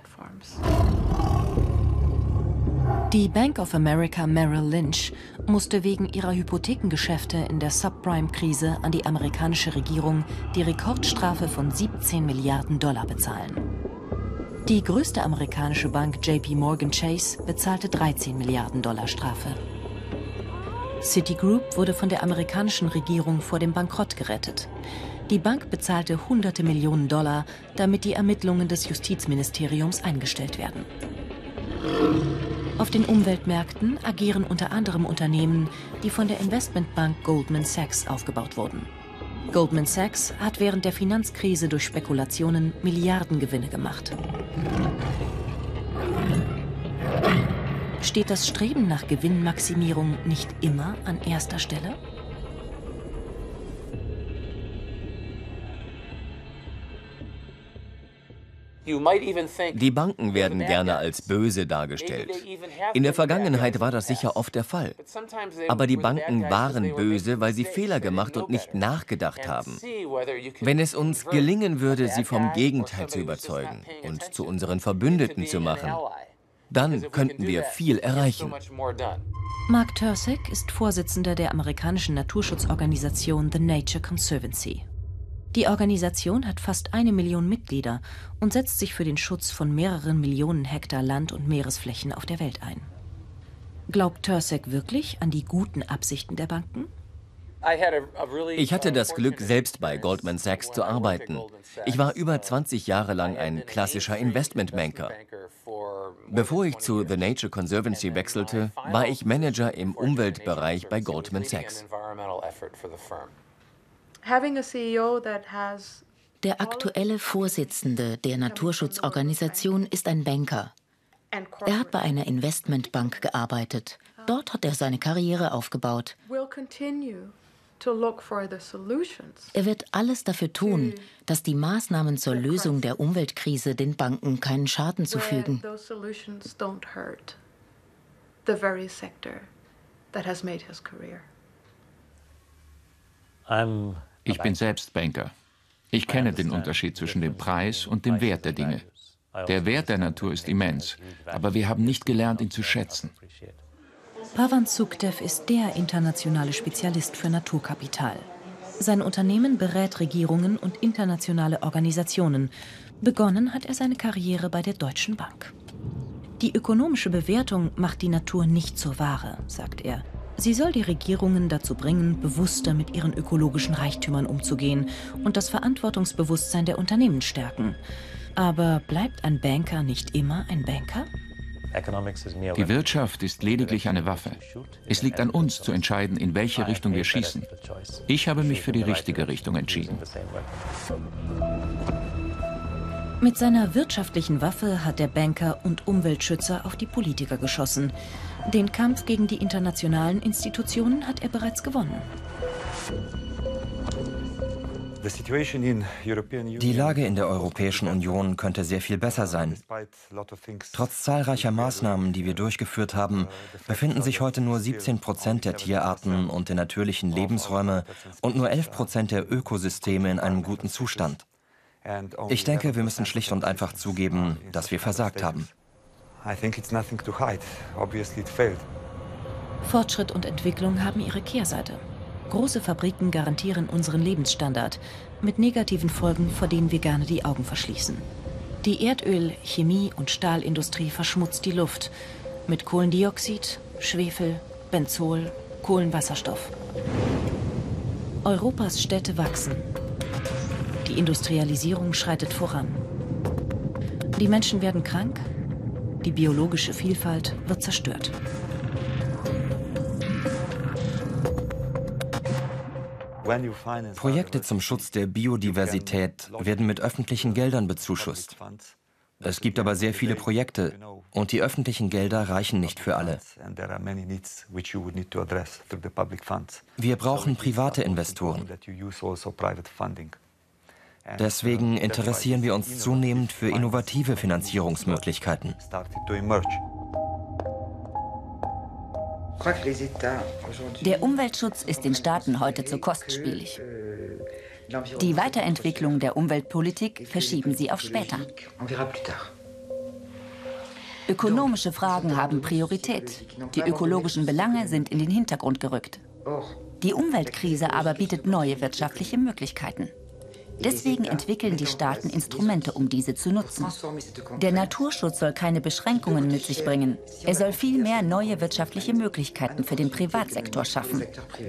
Die Bank of America Merrill Lynch musste wegen ihrer Hypothekengeschäfte in der Subprime-Krise an die amerikanische Regierung die Rekordstrafe von siebzehn Milliarden Dollar bezahlen. Die größte amerikanische Bank J P Morgan Chase bezahlte dreizehn Milliarden Dollar Strafe. Citigroup wurde von der amerikanischen Regierung vor dem Bankrott gerettet. Die Bank bezahlte hunderte Millionen Dollar, damit die Ermittlungen des Justizministeriums eingestellt werden. Auf den Umweltmärkten agieren unter anderem Unternehmen, die von der Investmentbank Goldman Sachs aufgebaut wurden. Goldman Sachs hat während der Finanzkrise durch Spekulationen Milliardengewinne gemacht. Steht das Streben nach Gewinnmaximierung nicht immer an erster Stelle? Die Banken werden gerne als böse dargestellt. In der Vergangenheit war das sicher oft der Fall. Aber die Banken waren böse, weil sie Fehler gemacht und nicht nachgedacht haben. Wenn es uns gelingen würde, sie vom Gegenteil zu überzeugen und zu unseren Verbündeten zu machen, dann könnten wir viel erreichen. Mark Tursek ist Vorsitzender der amerikanischen Naturschutzorganisation The Nature Conservancy. Die Organisation hat fast eine Million Mitglieder und setzt sich für den Schutz von mehreren Millionen Hektar Land- und Meeresflächen auf der Welt ein. Glaubt Tursek wirklich an die guten Absichten der Banken? Ich hatte das Glück, selbst bei Goldman Sachs zu arbeiten. Ich war über zwanzig Jahre lang ein klassischer Investmentbanker. Bevor ich zu The Nature Conservancy wechselte, war ich Manager im Umweltbereich bei Goldman Sachs. Der aktuelle Vorsitzende der Naturschutzorganisation ist ein Banker. Er hat bei einer Investmentbank gearbeitet. Dort hat er seine Karriere aufgebaut. Er wird alles dafür tun, dass die Maßnahmen zur Lösung der Umweltkrise den Banken keinen Schaden zufügen. Ich bin selbst Banker. Ich kenne den Unterschied zwischen dem Preis und dem Wert der Dinge. Der Wert der Natur ist immens, aber wir haben nicht gelernt, ihn zu schätzen. Pavan Sukhdev ist der internationale Spezialist für Naturkapital. Sein Unternehmen berät Regierungen und internationale Organisationen. Begonnen hat er seine Karriere bei der Deutschen Bank. Die ökonomische Bewertung macht die Natur nicht zur Ware, sagt er. Sie soll die Regierungen dazu bringen, bewusster mit ihren ökologischen Reichtümern umzugehen und das Verantwortungsbewusstsein der Unternehmen stärken. Aber bleibt ein Banker nicht immer ein Banker? Die Wirtschaft ist lediglich eine Waffe. Es liegt an uns zu entscheiden, in welche Richtung wir schießen. Ich habe mich für die richtige Richtung entschieden. Mit seiner wirtschaftlichen Waffe hat der Banker und Umweltschützer auf die Politiker geschossen. Den Kampf gegen die internationalen Institutionen hat er bereits gewonnen. Die Lage in der Europäischen Union könnte sehr viel besser sein. Trotz zahlreicher Maßnahmen, die wir durchgeführt haben, befinden sich heute nur siebzehn Prozent der Tierarten und der natürlichen Lebensräume und nur elf Prozent der Ökosysteme in einem guten Zustand. Ich denke, wir müssen schlicht und einfach zugeben, dass wir versagt haben. Fortschritt und Entwicklung haben ihre Kehrseite. Große Fabriken garantieren unseren Lebensstandard mit negativen Folgen, vor denen wir gerne die Augen verschließen. Die Erdöl-, Chemie- und Stahlindustrie verschmutzt die Luft mit Kohlendioxid, Schwefel, Benzol, Kohlenwasserstoff. Europas Städte wachsen. Die Industrialisierung schreitet voran. Die Menschen werden krank, die biologische Vielfalt wird zerstört. Projekte zum Schutz der Biodiversität werden mit öffentlichen Geldern bezuschusst. Es gibt aber sehr viele Projekte und die öffentlichen Gelder reichen nicht für alle. Wir brauchen private Investoren. Deswegen interessieren wir uns zunehmend für innovative Finanzierungsmöglichkeiten. Der Umweltschutz ist den Staaten heute zu kostspielig. Die Weiterentwicklung der Umweltpolitik verschieben sie auf später. Ökonomische Fragen haben Priorität. Die ökologischen Belange sind in den Hintergrund gerückt. Die Umweltkrise aber bietet neue wirtschaftliche Möglichkeiten. Deswegen entwickeln die Staaten Instrumente, um diese zu nutzen. Der Naturschutz soll keine Beschränkungen mit sich bringen. Er soll vielmehr neue wirtschaftliche Möglichkeiten für den Privatsektor schaffen.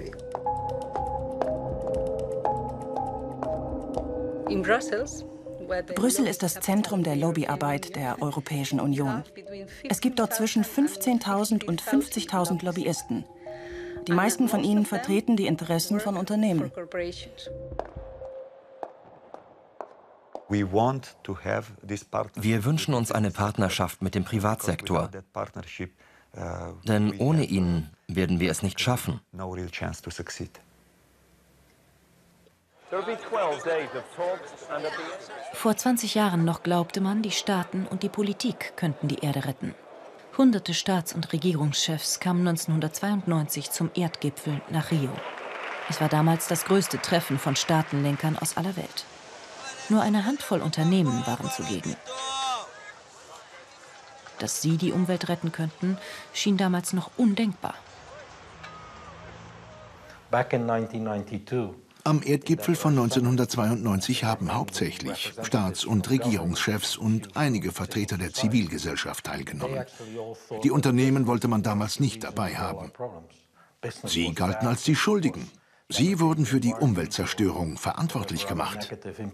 Brüssel ist das Zentrum der Lobbyarbeit der Europäischen Union. Es gibt dort zwischen fünfzehntausend und fünfzigtausend Lobbyisten. Die meisten von ihnen vertreten die Interessen von Unternehmen. Wir wünschen uns eine Partnerschaft mit dem Privatsektor, denn ohne ihn werden wir es nicht schaffen. Vor zwanzig Jahren noch glaubte man, die Staaten und die Politik könnten die Erde retten. Hunderte Staats- und Regierungschefs kamen neunzehnhundertzweiundneunzig zum Erdgipfel nach Rio. Es war damals das größte Treffen von Staatenlenkern aus aller Welt. Nur eine Handvoll Unternehmen waren zugegen. Dass sie die Umwelt retten könnten, schien damals noch undenkbar. Am Erdgipfel von neunzehnhundertzweiundneunzig haben hauptsächlich Staats- und Regierungschefs und einige Vertreter der Zivilgesellschaft teilgenommen. Die Unternehmen wollte man damals nicht dabei haben. Sie galten als die Schuldigen. Sie wurden für die Umweltzerstörung verantwortlich gemacht.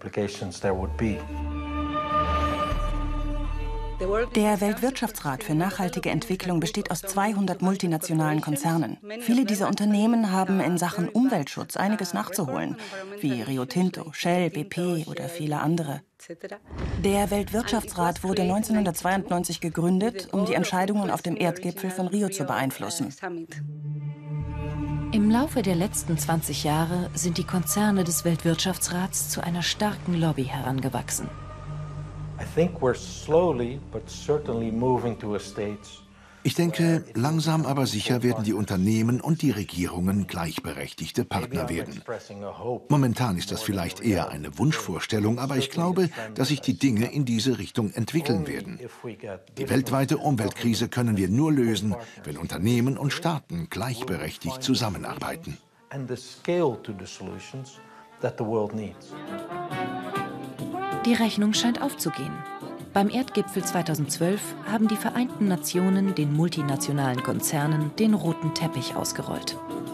Der Weltwirtschaftsrat für nachhaltige Entwicklung besteht aus zweihundert multinationalen Konzernen. Viele dieser Unternehmen haben in Sachen Umweltschutz einiges nachzuholen, wie Rio Tinto, Shell, B P oder viele andere. Der Weltwirtschaftsrat wurde neunzehnhundertzweiundneunzig gegründet, um die Entscheidungen auf dem Erdgipfel von Rio zu beeinflussen. Im Laufe der letzten zwanzig Jahre sind die Konzerne des Weltwirtschaftsrats zu einer starken Lobby herangewachsen. Ich denke, langsam aber sicher werden die Unternehmen und die Regierungen gleichberechtigte Partner werden. Momentan ist das vielleicht eher eine Wunschvorstellung, aber ich glaube, dass sich die Dinge in diese Richtung entwickeln werden. Die weltweite Umweltkrise können wir nur lösen, wenn Unternehmen und Staaten gleichberechtigt zusammenarbeiten. Die Rechnung scheint aufzugehen. Beim Erdgipfel zweitausendzwölf haben die Vereinten Nationen den multinationalen Konzernen den roten Teppich ausgerollt.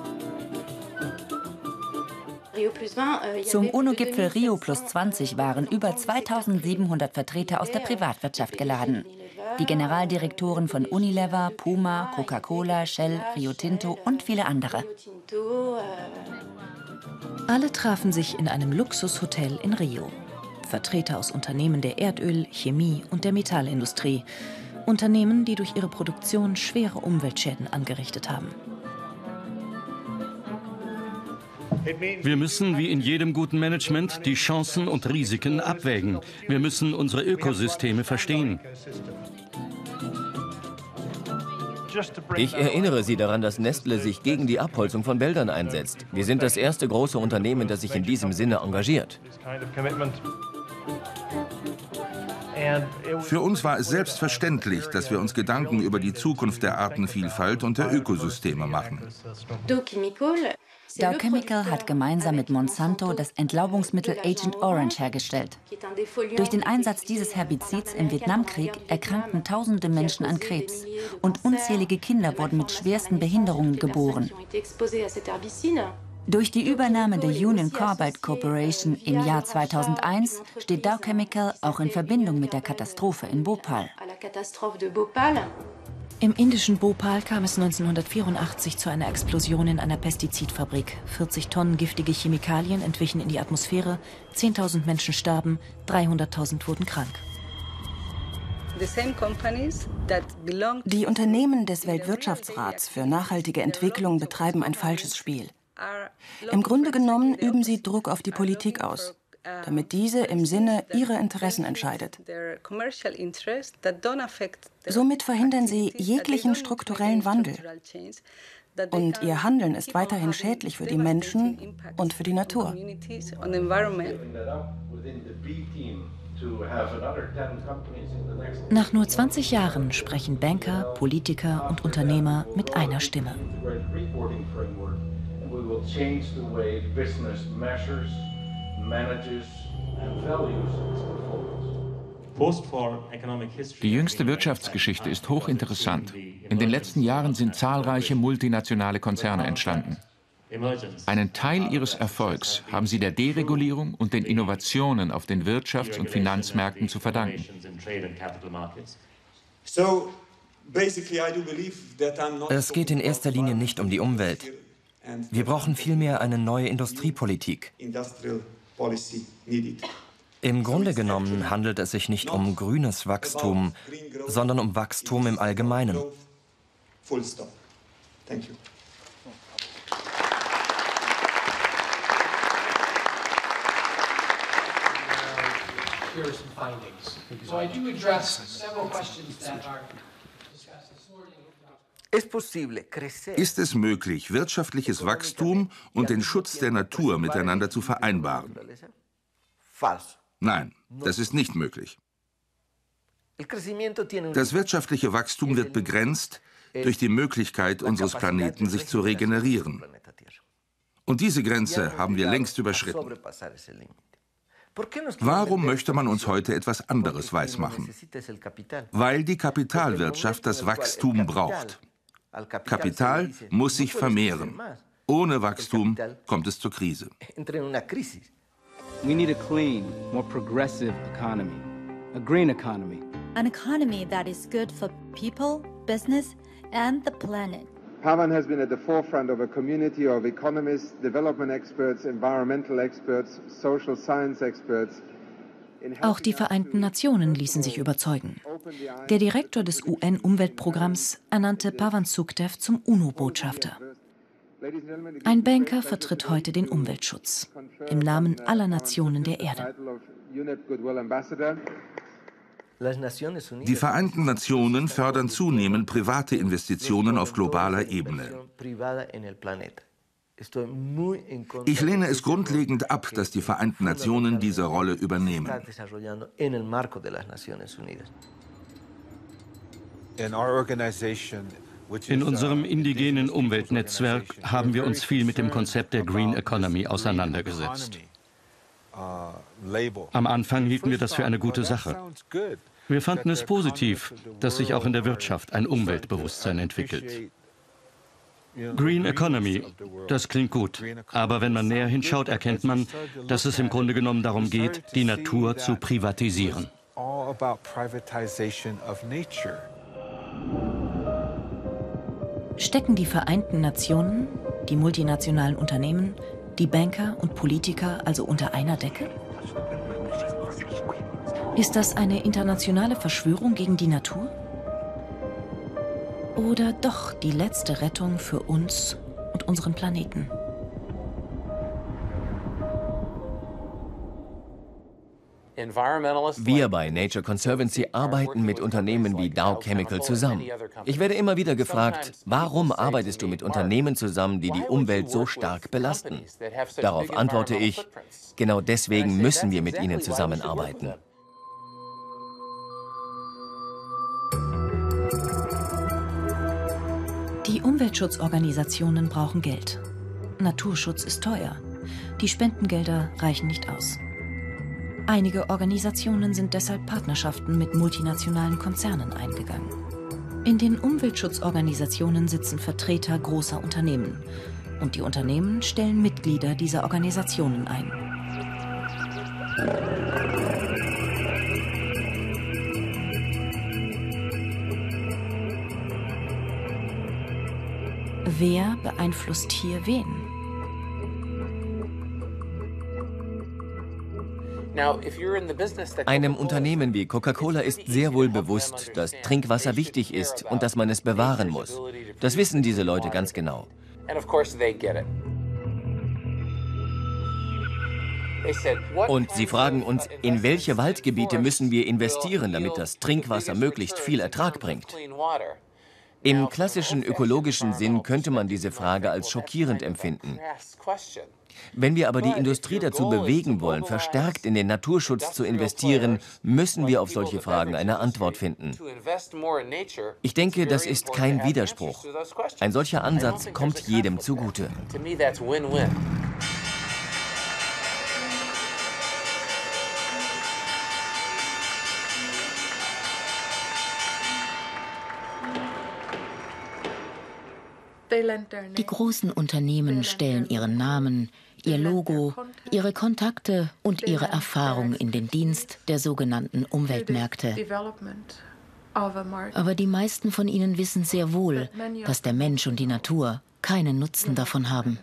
Zum UNO-Gipfel Rio plus zwanzig waren über zweitausendsiebenhundert Vertreter aus der Privatwirtschaft geladen. Die Generaldirektoren von Unilever, Puma, Coca-Cola, Shell, Rio Tinto und viele andere. Alle trafen sich in einem Luxushotel in Rio. Vertreter aus Unternehmen der Erdöl-, Chemie- und der Metallindustrie. Unternehmen, die durch ihre Produktion schwere Umweltschäden angerichtet haben. Wir müssen, wie in jedem guten Management, die Chancen und Risiken abwägen. Wir müssen unsere Ökosysteme verstehen. Ich erinnere Sie daran, dass Nestle sich gegen die Abholzung von Wäldern einsetzt. Wir sind das erste große Unternehmen, das sich in diesem Sinne engagiert. Für uns war es selbstverständlich, dass wir uns Gedanken über die Zukunft der Artenvielfalt und der Ökosysteme machen. Dow Chemical hat gemeinsam mit Monsanto das Entlaubungsmittel Agent Orange hergestellt. Durch den Einsatz dieses Herbizids im Vietnamkrieg erkrankten tausende Menschen an Krebs und unzählige Kinder wurden mit schwersten Behinderungen geboren. Durch die Übernahme der Union Carbide Corporation im Jahr zweitausendeins steht Dow Chemical auch in Verbindung mit der Katastrophe in Bhopal. Im indischen Bhopal kam es neunzehnhundertvierundachtzig zu einer Explosion in einer Pestizidfabrik. vierzig Tonnen giftige Chemikalien entwichen in die Atmosphäre, zehntausend Menschen starben, dreihunderttausend wurden krank. Die Unternehmen des Weltwirtschaftsrats für nachhaltige Entwicklung betreiben ein falsches Spiel. Im Grunde genommen üben sie Druck auf die Politik aus, damit diese im Sinne ihrer Interessen entscheidet. Somit verhindern sie jeglichen strukturellen Wandel. Und ihr Handeln ist weiterhin schädlich für die Menschen und für die Natur. Nach nur zwanzig Jahren sprechen Banker, Politiker und Unternehmer mit einer Stimme. Die jüngste Wirtschaftsgeschichte ist hochinteressant. In den letzten Jahren sind zahlreiche multinationale Konzerne entstanden. Einen Teil ihres Erfolgs haben sie der Deregulierung und den Innovationen auf den Wirtschafts- und Finanzmärkten zu verdanken. Es geht in erster Linie nicht um die Umwelt. Wir brauchen vielmehr eine neue Industriepolitik. Im Grunde genommen handelt es sich nicht um grünes Wachstum, sondern um Wachstum im Allgemeinen. Ist es möglich, wirtschaftliches Wachstum und den Schutz der Natur miteinander zu vereinbaren? Nein, das ist nicht möglich. Das wirtschaftliche Wachstum wird begrenzt durch die Möglichkeit unseres Planeten, sich zu regenerieren. Und diese Grenze haben wir längst überschritten. Warum möchte man uns heute etwas anderes weismachen? Weil die Kapitalwirtschaft das Wachstum braucht. Kapital muss sich vermehren. Ohne Wachstum kommt es zur Krise. We need a clean, more progressive economy, a green economy. An economy that is good for people, business, and the planet. Pavan has been at the forefront of a community of economists, development experts, environmental experts, social science experts. Auch die Vereinten Nationen ließen sich überzeugen. Der Direktor des U N-Umweltprogramms ernannte Pavan Sukhdev zum UNO-Botschafter. Ein Banker vertritt heute den Umweltschutz im Namen aller Nationen der Erde. Die Vereinten Nationen fördern zunehmend private Investitionen auf globaler Ebene. Ich lehne es grundlegend ab, dass die Vereinten Nationen diese Rolle übernehmen. In unserem indigenen Umweltnetzwerk haben wir uns viel mit dem Konzept der Green Economy auseinandergesetzt. Am Anfang hielten wir das für eine gute Sache. Wir fanden es positiv, dass sich auch in der Wirtschaft ein Umweltbewusstsein entwickelt. Green Economy, das klingt gut, aber wenn man näher hinschaut, erkennt man, dass es im Grunde genommen darum geht, die Natur zu privatisieren. Stecken die Vereinten Nationen, die multinationalen Unternehmen, die Banker und Politiker also unter einer Decke? Ist das eine internationale Verschwörung gegen die Natur? Oder doch die letzte Rettung für uns und unseren Planeten? Wir bei Nature Conservancy arbeiten mit Unternehmen wie Dow Chemical zusammen. Ich werde immer wieder gefragt, warum arbeitest du mit Unternehmen zusammen, die die Umwelt so stark belasten? Darauf antworte ich, genau deswegen müssen wir mit ihnen zusammenarbeiten. Die Umweltschutzorganisationen brauchen Geld. Naturschutz ist teuer. Die Spendengelder reichen nicht aus. Einige Organisationen sind deshalb Partnerschaften mit multinationalen Konzernen eingegangen. In den Umweltschutzorganisationen sitzen Vertreter großer Unternehmen. Und die Unternehmen stellen Mitglieder dieser Organisationen ein. Wer beeinflusst hier wen? Einem Unternehmen wie Coca-Cola ist sehr wohl bewusst, dass Trinkwasser wichtig ist und dass man es bewahren muss. Das wissen diese Leute ganz genau. Und sie fragen uns, in welche Waldgebiete müssen wir investieren, damit das Trinkwasser möglichst viel Ertrag bringt? Im klassischen ökologischen Sinn könnte man diese Frage als schockierend empfinden. Wenn wir aber die Industrie dazu bewegen wollen, verstärkt in den Naturschutz zu investieren, müssen wir auf solche Fragen eine Antwort finden. Ich denke, das ist kein Widerspruch. Ein solcher Ansatz kommt jedem zugute. Die großen Unternehmen stellen ihren Namen, ihr Logo, ihre Kontakte und ihre Erfahrung in den Dienst der sogenannten Umweltmärkte. Aber die meisten von ihnen wissen sehr wohl, dass der Mensch und die Natur keinen Nutzen davon haben.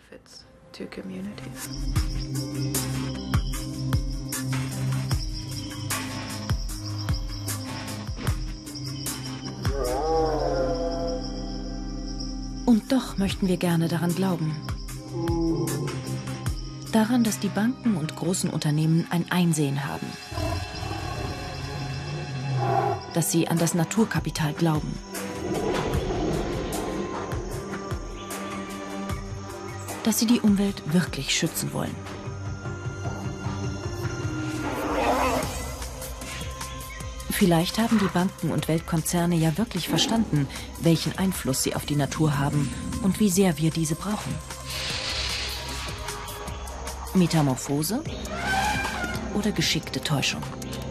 Doch möchten wir gerne daran glauben. Daran, dass die Banken und großen Unternehmen ein Einsehen haben. Dass sie an das Naturkapital glauben. Dass sie die Umwelt wirklich schützen wollen. Vielleicht haben die Banken und Weltkonzerne ja wirklich verstanden, welchen Einfluss sie auf die Natur haben und wie sehr wir diese brauchen. Metamorphose oder geschickte Täuschung?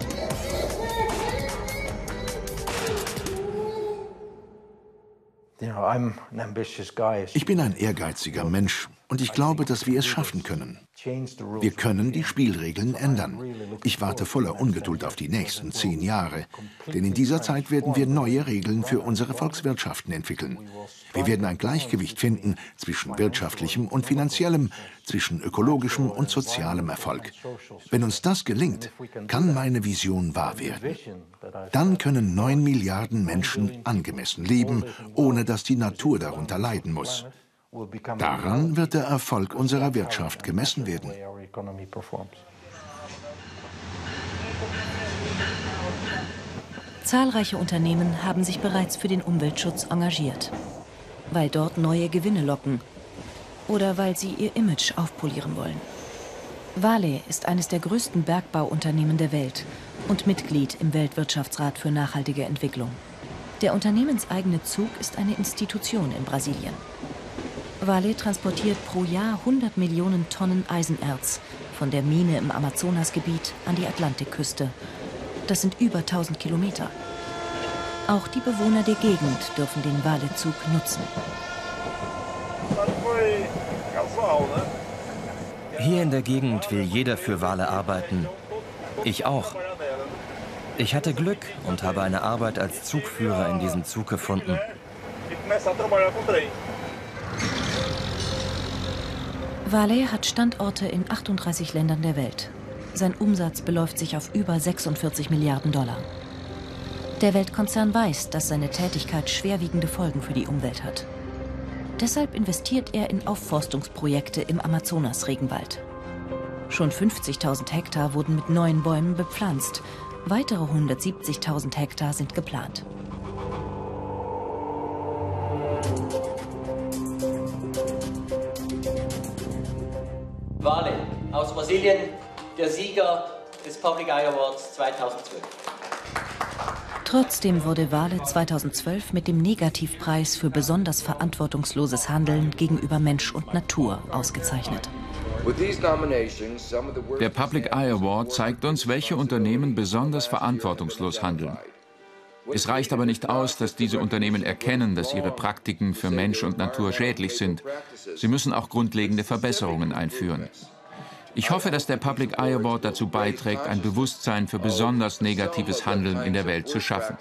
Ich bin ein ehrgeiziger Mensch und ich glaube, dass wir es schaffen können. Wir können die Spielregeln ändern. Ich warte voller Ungeduld auf die nächsten zehn Jahre, denn in dieser Zeit werden wir neue Regeln für unsere Volkswirtschaften entwickeln. Wir werden ein Gleichgewicht finden zwischen wirtschaftlichem und finanziellem, zwischen ökologischem und sozialem Erfolg. Wenn uns das gelingt, kann meine Vision wahr werden. Dann können neun Milliarden Menschen angemessen leben, ohne dass die Natur darunter leiden muss. Daran wird der Erfolg unserer Wirtschaft gemessen werden. Zahlreiche Unternehmen haben sich bereits für den Umweltschutz engagiert, weil dort neue Gewinne locken oder weil sie ihr Image aufpolieren wollen. Vale ist eines der größten Bergbauunternehmen der Welt und Mitglied im Weltwirtschaftsrat für nachhaltige Entwicklung. Der unternehmenseigene Zug ist eine Institution in Brasilien. Vale transportiert pro Jahr hundert Millionen Tonnen Eisenerz von der Mine im Amazonasgebiet an die Atlantikküste. Das sind über tausend Kilometer. Auch die Bewohner der Gegend dürfen den Vale-Zug nutzen. Hier in der Gegend will jeder für Vale arbeiten. Ich auch. Ich hatte Glück und habe eine Arbeit als Zugführer in diesem Zug gefunden. Vale hat Standorte in achtunddreißig Ländern der Welt. Sein Umsatz beläuft sich auf über sechsundvierzig Milliarden Dollar. Der Weltkonzern weiß, dass seine Tätigkeit schwerwiegende Folgen für die Umwelt hat. Deshalb investiert er in Aufforstungsprojekte im Amazonas-Regenwald. Schon fünfzigtausend Hektar wurden mit neuen Bäumen bepflanzt. Weitere hundertsiebzigtausend Hektar sind geplant. Vale aus Brasilien, der Sieger des Public Eye Awards zweitausendzwölf. Trotzdem wurde Vale zweitausendzwölf mit dem Negativpreis für besonders verantwortungsloses Handeln gegenüber Mensch und Natur ausgezeichnet. Der Public Eye Award zeigt uns, welche Unternehmen besonders verantwortungslos handeln. Es reicht aber nicht aus, dass diese Unternehmen erkennen, dass ihre Praktiken für Mensch und Natur schädlich sind. Sie müssen auch grundlegende Verbesserungen einführen. Ich hoffe, dass der Public Eye Award dazu beiträgt, ein Bewusstsein für besonders negatives Handeln in der Welt zu schaffen.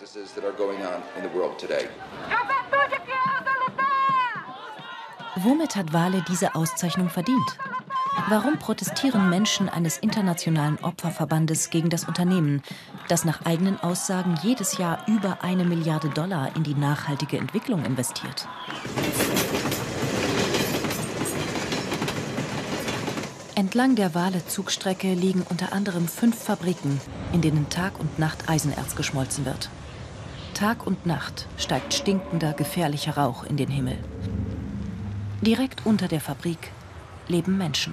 Womit hat Vale diese Auszeichnung verdient? Warum protestieren Menschen eines internationalen Opferverbandes gegen das Unternehmen, das nach eigenen Aussagen jedes Jahr über eine Milliarde Dollar in die nachhaltige Entwicklung investiert? Entlang der Vale-Zugstrecke liegen unter anderem fünf Fabriken, in denen Tag und Nacht Eisenerz geschmolzen wird. Tag und Nacht steigt stinkender, gefährlicher Rauch in den Himmel. Direkt unter der Fabrik leben Menschen.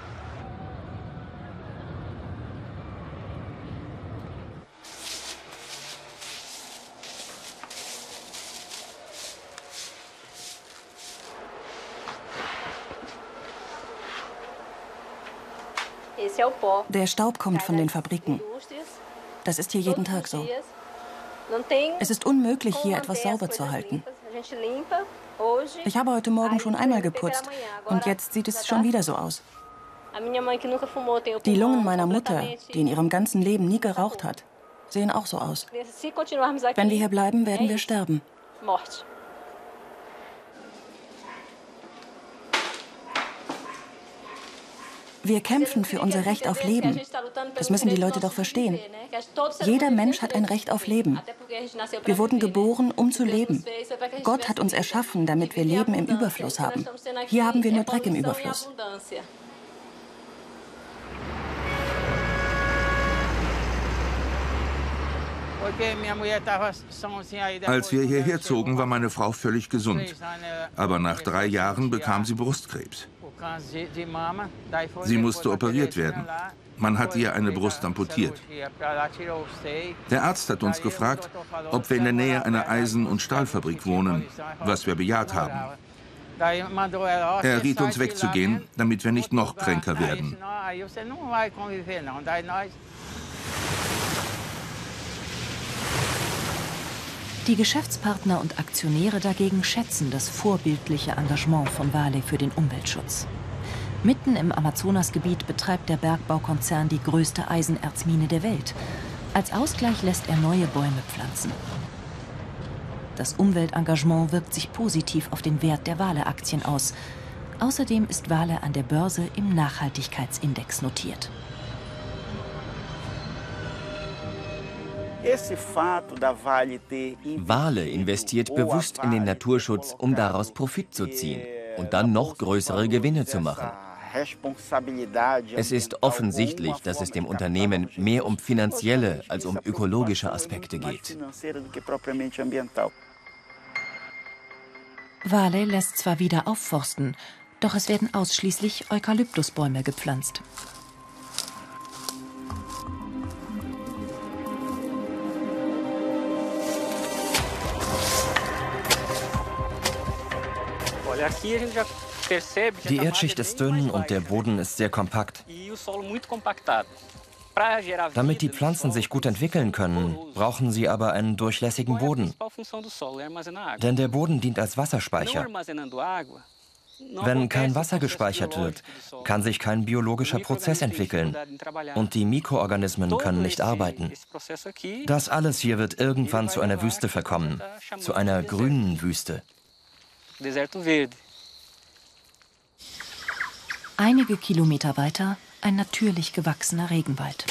Der Staub kommt von den Fabriken. Das ist hier jeden Tag so. Es ist unmöglich, hier etwas sauber zu halten. Ich habe heute Morgen schon einmal geputzt und jetzt sieht es schon wieder so aus. Die Lungen meiner Mutter, die in ihrem ganzen Leben nie geraucht hat, sehen auch so aus. Wenn wir hier bleiben, werden wir sterben. Wir kämpfen für unser Recht auf Leben. Das müssen die Leute doch verstehen. Jeder Mensch hat ein Recht auf Leben. Wir wurden geboren, um zu leben. Gott hat uns erschaffen, damit wir Leben im Überfluss haben. Hier haben wir nur Dreck im Überfluss. Als wir hierher zogen, war meine Frau völlig gesund. Aber nach drei Jahren bekam sie Brustkrebs. Sie musste operiert werden. Man hat ihr eine Brust amputiert. Der Arzt hat uns gefragt, ob wir in der Nähe einer Eisen- und Stahlfabrik wohnen, was wir bejaht haben. Er riet uns wegzugehen, damit wir nicht noch kränker werden. Die Geschäftspartner und Aktionäre dagegen schätzen das vorbildliche Engagement von Vale für den Umweltschutz. Mitten im Amazonasgebiet betreibt der Bergbaukonzern die größte Eisenerzmine der Welt. Als Ausgleich lässt er neue Bäume pflanzen. Das Umweltengagement wirkt sich positiv auf den Wert der Vale-Aktien aus. Außerdem ist Vale an der Börse im Nachhaltigkeitsindex notiert. Vale investiert bewusst in den Naturschutz, um daraus Profit zu ziehen und dann noch größere Gewinne zu machen. Es ist offensichtlich, dass es dem Unternehmen mehr um finanzielle als um ökologische Aspekte geht. Vale lässt zwar wieder aufforsten, doch es werden ausschließlich Eukalyptusbäume gepflanzt. Die Erdschicht ist dünn und der Boden ist sehr kompakt. Damit die Pflanzen sich gut entwickeln können, brauchen sie aber einen durchlässigen Boden. Denn der Boden dient als Wasserspeicher. Wenn kein Wasser gespeichert wird, kann sich kein biologischer Prozess entwickeln und die Mikroorganismen können nicht arbeiten. Das alles hier wird irgendwann zu einer Wüste verkommen, zu einer grünen Wüste. Einige Kilometer weiter ein natürlich gewachsener Regenwald.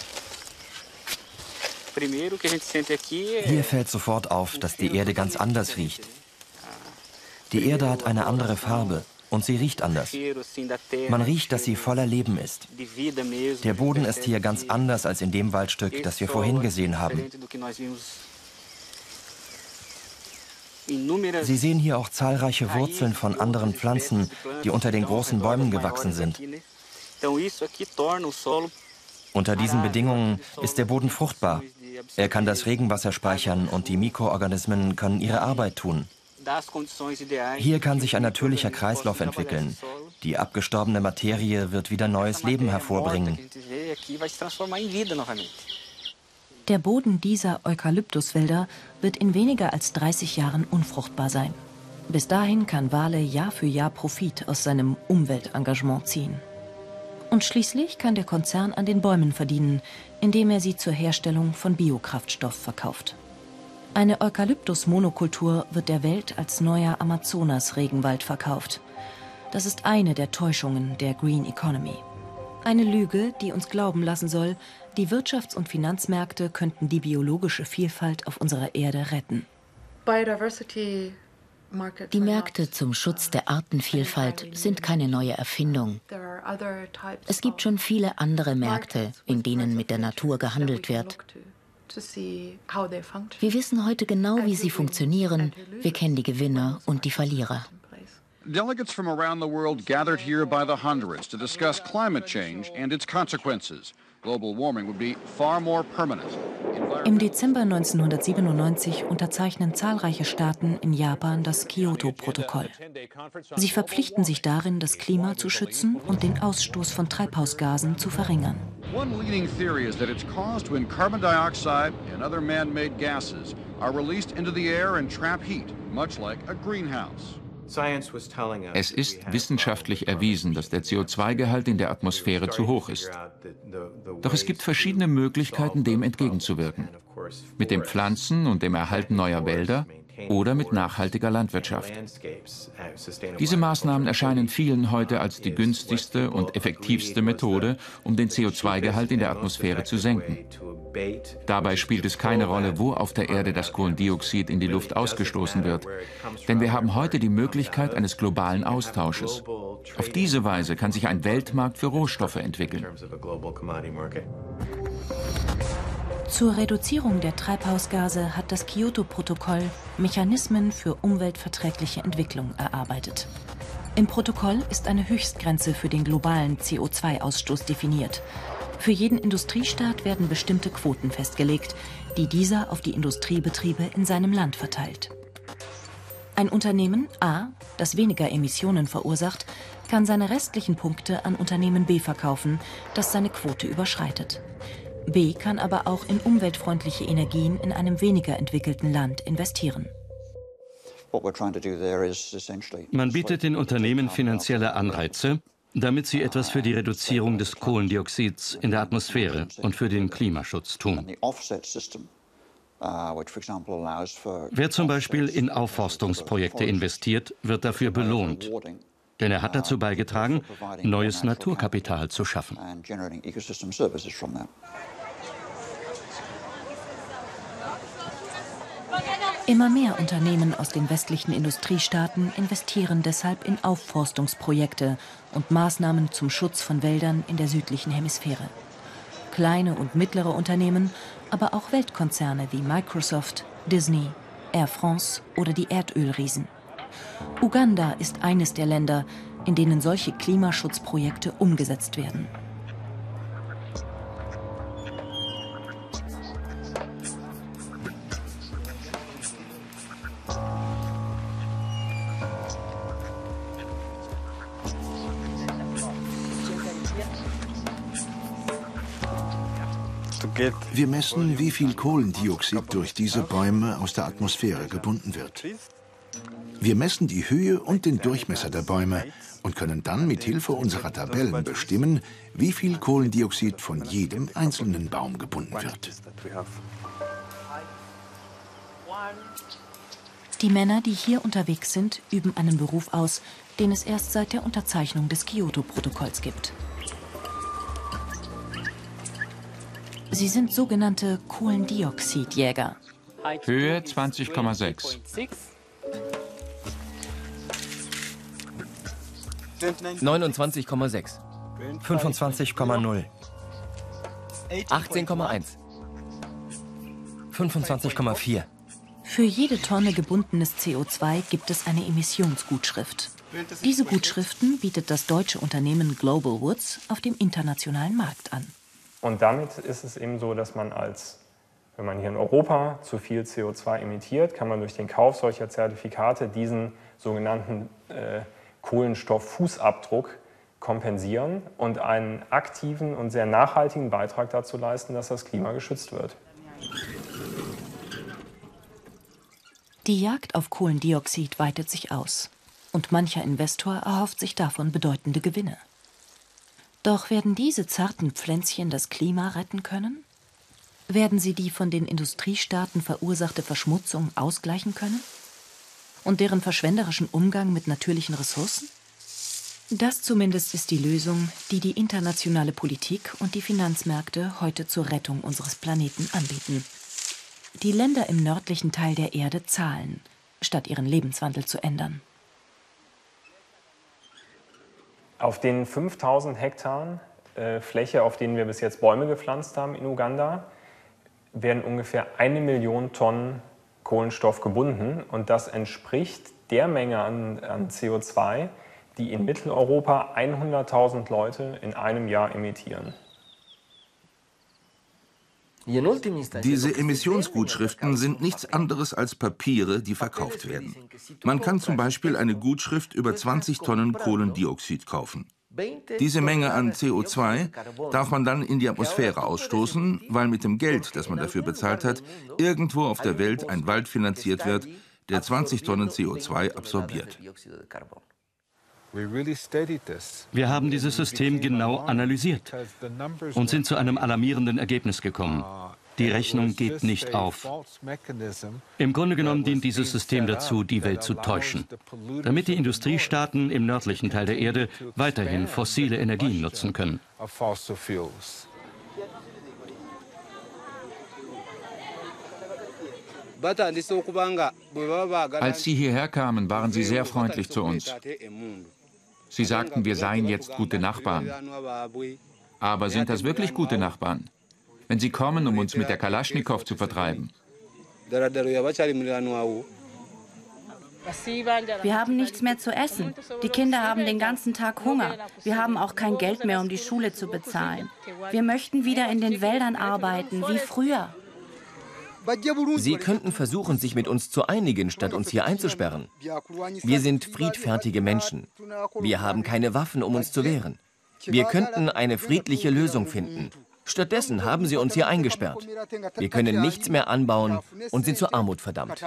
Hier fällt sofort auf, dass die Erde ganz anders riecht. Die Erde hat eine andere Farbe und sie riecht anders. Man riecht, dass sie voller Leben ist. Der Boden ist hier ganz anders als in dem Waldstück, das wir vorhin gesehen haben. Sie sehen hier auch zahlreiche Wurzeln von anderen Pflanzen, die unter den großen Bäumen gewachsen sind. Unter diesen Bedingungen ist der Boden fruchtbar. Er kann das Regenwasser speichern und die Mikroorganismen können ihre Arbeit tun. Hier kann sich ein natürlicher Kreislauf entwickeln. Die abgestorbene Materie wird wieder neues Leben hervorbringen. Der Boden dieser Eukalyptuswälder wird in weniger als dreißig Jahren unfruchtbar sein. Bis dahin kann Vale Jahr für Jahr Profit aus seinem Umweltengagement ziehen. Und schließlich kann der Konzern an den Bäumen verdienen, indem er sie zur Herstellung von Biokraftstoff verkauft. Eine Eukalyptus-Monokultur wird der Welt als neuer Amazonas-Regenwald verkauft. Das ist eine der Täuschungen der Green Economy. Eine Lüge, die uns glauben lassen soll, die Wirtschafts- und Finanzmärkte könnten die biologische Vielfalt auf unserer Erde retten. Die Märkte zum Schutz der Artenvielfalt sind keine neue Erfindung. Es gibt schon viele andere Märkte, in denen mit der Natur gehandelt wird. Wir wissen heute genau, wie sie funktionieren. Wir kennen die Gewinner und die Verlierer. Delegates from around the world gathered here by the hundreds to discuss climate change and its consequences. Global warming would be far more permanent. Im Dezember neunzehnhundertsiebenundneunzig unterzeichnen zahlreiche Staaten in Japan das Kyoto-Protokoll. Sie verpflichten sich darin, das Klima zu schützen und den Ausstoß von Treibhausgasen zu verringern. One leading theory is that it's caused when carbon dioxide and other man-made gases are released into the air and trap heat, much like a greenhouse. Es ist wissenschaftlich erwiesen, dass der C O zwei Gehalt in der Atmosphäre zu hoch ist. Doch es gibt verschiedene Möglichkeiten, dem entgegenzuwirken. Mit dem Pflanzen und dem Erhalten neuer Wälder oder mit nachhaltiger Landwirtschaft. Diese Maßnahmen erscheinen vielen heute als die günstigste und effektivste Methode, um den C O zwei Gehalt in der Atmosphäre zu senken. Dabei spielt es keine Rolle, wo auf der Erde das Kohlendioxid in die Luft ausgestoßen wird, denn wir haben heute die Möglichkeit eines globalen Austausches. Auf diese Weise kann sich ein Weltmarkt für Rohstoffe entwickeln. Zur Reduzierung der Treibhausgase hat das Kyoto-Protokoll Mechanismen für umweltverträgliche Entwicklung erarbeitet. Im Protokoll ist eine Höchstgrenze für den globalen C O zwei Ausstoß definiert. Für jeden Industriestaat werden bestimmte Quoten festgelegt, die dieser auf die Industriebetriebe in seinem Land verteilt. Ein Unternehmen A, das weniger Emissionen verursacht, kann seine restlichen Punkte an Unternehmen B verkaufen, das seine Quote überschreitet. B kann aber auch in umweltfreundliche Energien in einem weniger entwickelten Land investieren. Man bietet den Unternehmen finanzielle Anreize, damit sie etwas für die Reduzierung des Kohlendioxids in der Atmosphäre und für den Klimaschutz tun. Wer zum Beispiel in Aufforstungsprojekte investiert, wird dafür belohnt, denn er hat dazu beigetragen, neues Naturkapital zu schaffen. Immer mehr Unternehmen aus den westlichen Industriestaaten investieren deshalb in Aufforstungsprojekte und Maßnahmen zum Schutz von Wäldern in der südlichen Hemisphäre. Kleine und mittlere Unternehmen, aber auch Weltkonzerne wie Microsoft, Disney, Air France oder die Erdölriesen. Uganda ist eines der Länder, in denen solche Klimaschutzprojekte umgesetzt werden. Wir messen, wie viel Kohlendioxid durch diese Bäume aus der Atmosphäre gebunden wird. Wir messen die Höhe und den Durchmesser der Bäume und können dann mit Hilfe unserer Tabellen bestimmen, wie viel Kohlendioxid von jedem einzelnen Baum gebunden wird. Die Männer, die hier unterwegs sind, üben einen Beruf aus, den es erst seit der Unterzeichnung des Kyoto-Protokolls gibt. Sie sind sogenannte Kohlendioxidjäger. Höhe zwanzig Komma sechs. neunundzwanzig Komma sechs. fünfundzwanzig Komma null. achtzehn Komma eins. fünfundzwanzig Komma vier. Für jede Tonne gebundenes C O zwei gibt es eine Emissionsgutschrift. Diese Gutschriften bietet das deutsche Unternehmen Global Woods auf dem internationalen Markt an. Und damit ist es eben so, dass man als, wenn man hier in Europa zu viel C O zwei emittiert, kann man durch den Kauf solcher Zertifikate diesen sogenannten äh, Kohlenstofffußabdruck kompensieren und einen aktiven und sehr nachhaltigen Beitrag dazu leisten, dass das Klima geschützt wird. Die Jagd auf Kohlendioxid weitet sich aus und mancher Investor erhofft sich davon bedeutende Gewinne. Doch werden diese zarten Pflänzchen das Klima retten können? Werden sie die von den Industriestaaten verursachte Verschmutzung ausgleichen können? Und deren verschwenderischen Umgang mit natürlichen Ressourcen? Das zumindest ist die Lösung, die die internationale Politik und die Finanzmärkte heute zur Rettung unseres Planeten anbieten. Die Länder im nördlichen Teil der Erde zahlen, statt ihren Lebenswandel zu ändern. Auf den fünftausend Hektaren äh, Fläche, auf denen wir bis jetzt Bäume gepflanzt haben in Uganda, werden ungefähr eine Million Tonnen Kohlenstoff gebunden. Und das entspricht der Menge an, an C O zwei, die in Mitteleuropa hunderttausend Leute in einem Jahr emittieren. Diese Emissionsgutschriften sind nichts anderes als Papiere, die verkauft werden. Man kann zum Beispiel eine Gutschrift über zwanzig Tonnen Kohlendioxid kaufen. Diese Menge an C O zwei darf man dann in die Atmosphäre ausstoßen, weil mit dem Geld, das man dafür bezahlt hat, irgendwo auf der Welt ein Wald finanziert wird, der zwanzig Tonnen C O zwei absorbiert. Wir haben dieses System genau analysiert und sind zu einem alarmierenden Ergebnis gekommen. Die Rechnung geht nicht auf. Im Grunde genommen dient dieses System dazu, die Welt zu täuschen, damit die Industriestaaten im nördlichen Teil der Erde weiterhin fossile Energien nutzen können. Als Sie hierher kamen, waren Sie sehr freundlich zu uns. Sie sagten, wir seien jetzt gute Nachbarn. Aber sind das wirklich gute Nachbarn, wenn Sie kommen, um uns mit der Kalaschnikow zu vertreiben? Wir haben nichts mehr zu essen. Die Kinder haben den ganzen Tag Hunger. Wir haben auch kein Geld mehr, um die Schule zu bezahlen. Wir möchten wieder in den Wäldern arbeiten, wie früher. Sie könnten versuchen, sich mit uns zu einigen, statt uns hier einzusperren. Wir sind friedfertige Menschen. Wir haben keine Waffen, um uns zu wehren. Wir könnten eine friedliche Lösung finden. Stattdessen haben sie uns hier eingesperrt. Wir können nichts mehr anbauen und sind zur Armut verdammt.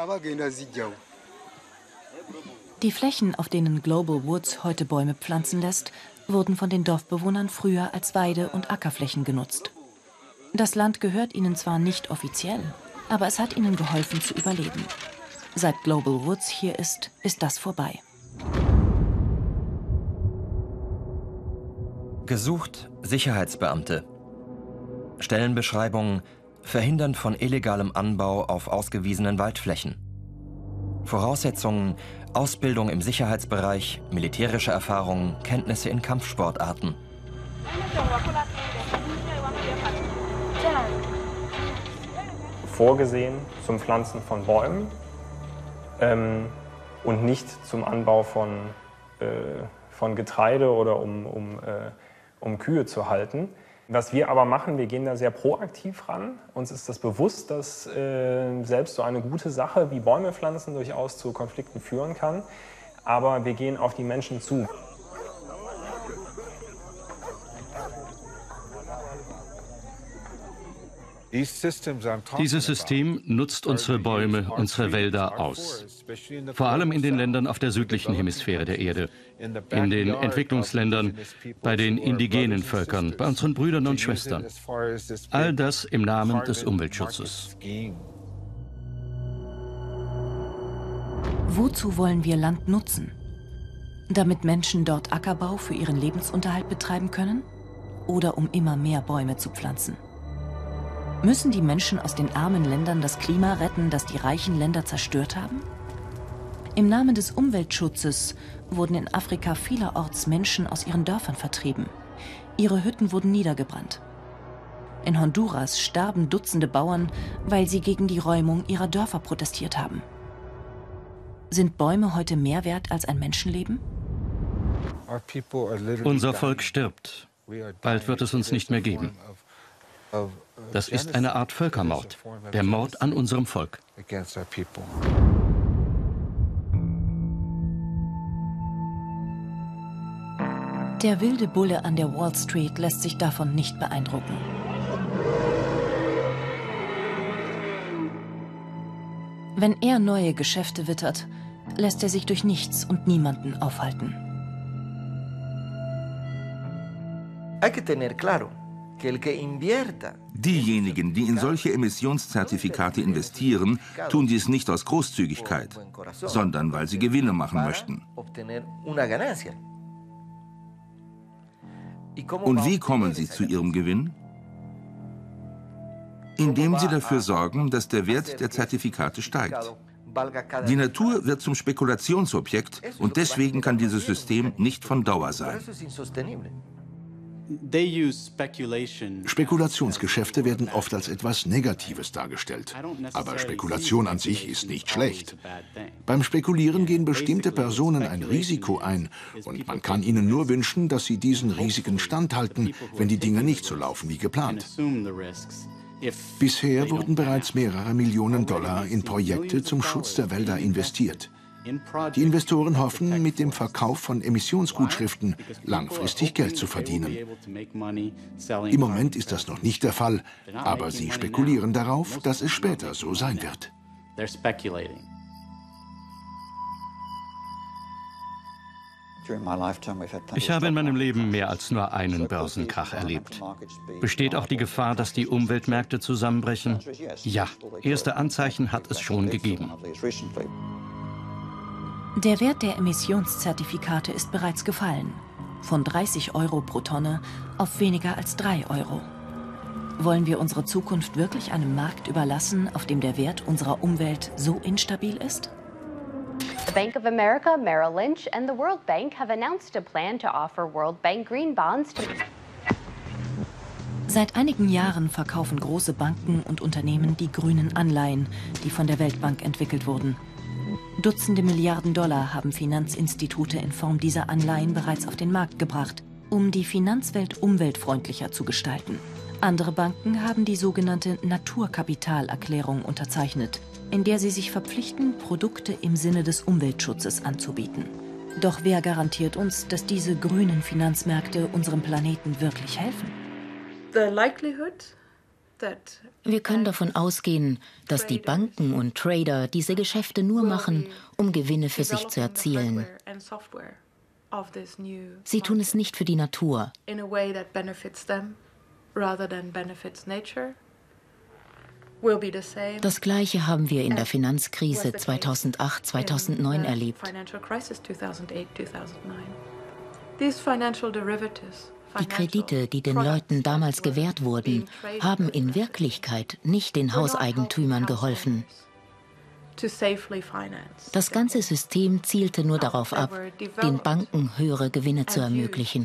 Die Flächen, auf denen Global Woods heute Bäume pflanzen lässt, wurden von den Dorfbewohnern früher als Weide- und Ackerflächen genutzt. Das Land gehört ihnen zwar nicht offiziell, aber es hat ihnen geholfen zu überleben. Seit Global Woods hier ist, ist das vorbei. Gesucht Sicherheitsbeamte. Stellenbeschreibung: Verhindern von illegalem Anbau auf ausgewiesenen Waldflächen. Voraussetzungen: Ausbildung im Sicherheitsbereich, militärische Erfahrung, Kenntnisse in Kampfsportarten. Vorgesehen zum Pflanzen von Bäumen ähm, und nicht zum Anbau von, äh, von Getreide oder um, um, äh, um Kühe zu halten. Was wir aber machen, wir gehen da sehr proaktiv ran. Uns ist das bewusst, dass äh, selbst so eine gute Sache wie Bäume pflanzen durchaus zu Konflikten führen kann. Aber wir gehen auf die Menschen zu. Dieses System nutzt unsere Bäume, unsere Wälder aus. Vor allem in den Ländern auf der südlichen Hemisphäre der Erde, in den Entwicklungsländern, bei den indigenen Völkern, bei unseren Brüdern und Schwestern. All das im Namen des Umweltschutzes. Wozu wollen wir Land nutzen? Damit Menschen dort Ackerbau für ihren Lebensunterhalt betreiben können? Oder um immer mehr Bäume zu pflanzen? Müssen die Menschen aus den armen Ländern das Klima retten, das die reichen Länder zerstört haben? Im Namen des Umweltschutzes wurden in Afrika vielerorts Menschen aus ihren Dörfern vertrieben. Ihre Hütten wurden niedergebrannt. In Honduras starben Dutzende Bauern, weil sie gegen die Räumung ihrer Dörfer protestiert haben. Sind Bäume heute mehr wert als ein Menschenleben? Unser Volk stirbt. Bald wird es uns nicht mehr geben. Das ist eine Art Völkermord, der Mord an unserem Volk. Der wilde Bulle an der Wall Street lässt sich davon nicht beeindrucken. Wenn er neue Geschäfte wittert, lässt er sich durch nichts und niemanden aufhalten. Diejenigen, die in solche Emissionszertifikate investieren, tun dies nicht aus Großzügigkeit, sondern weil sie Gewinne machen möchten. Und wie kommen sie zu ihrem Gewinn? Indem sie dafür sorgen, dass der Wert der Zertifikate steigt. Die Natur wird zum Spekulationsobjekt und deswegen kann dieses System nicht von Dauer sein. Spekulationsgeschäfte werden oft als etwas Negatives dargestellt. Aber Spekulation an sich ist nicht schlecht. Beim Spekulieren gehen bestimmte Personen ein Risiko ein und man kann ihnen nur wünschen, dass sie diesen Risiken standhalten, wenn die Dinge nicht so laufen wie geplant. Bisher wurden bereits mehrere Millionen Dollar in Projekte zum Schutz der Wälder investiert. Die Investoren hoffen, mit dem Verkauf von Emissionsgutschriften langfristig Geld zu verdienen. Im Moment ist das noch nicht der Fall, aber sie spekulieren darauf, dass es später so sein wird. Ich habe in meinem Leben mehr als nur einen Börsenkrach erlebt. Besteht auch die Gefahr, dass die Umweltmärkte zusammenbrechen? Ja, erste Anzeichen hat es schon gegeben. Der Wert der Emissionszertifikate ist bereits gefallen. Von dreißig Euro pro Tonne auf weniger als drei Euro. Wollen wir unsere Zukunft wirklich einem Markt überlassen, auf dem der Wert unserer Umwelt so instabil ist? The Bank of America, Merrill Lynch and the World Bank have announced a plan to offer World Bank green bonds to... Seit einigen Jahren verkaufen große Banken und Unternehmen die grünen Anleihen, die von der Weltbank entwickelt wurden. Dutzende Milliarden Dollar haben Finanzinstitute in Form dieser Anleihen bereits auf den Markt gebracht, um die Finanzwelt umweltfreundlicher zu gestalten. Andere Banken haben die sogenannte Naturkapitalerklärung unterzeichnet, in der sie sich verpflichten, Produkte im Sinne des Umweltschutzes anzubieten. Doch wer garantiert uns, dass diese grünen Finanzmärkte unserem Planeten wirklich helfen? Wir können davon ausgehen, dass die Banken und Trader diese Geschäfte nur machen, um Gewinne für sich zu erzielen. Sie tun es nicht für die Natur. Das Gleiche haben wir in der Finanzkrise zweitausendacht zweitausendneun erlebt. Die Kredite, die den Leuten damals gewährt wurden, haben in Wirklichkeit nicht den Hauseigentümern geholfen. Das ganze System zielte nur darauf ab, den Banken höhere Gewinne zu ermöglichen.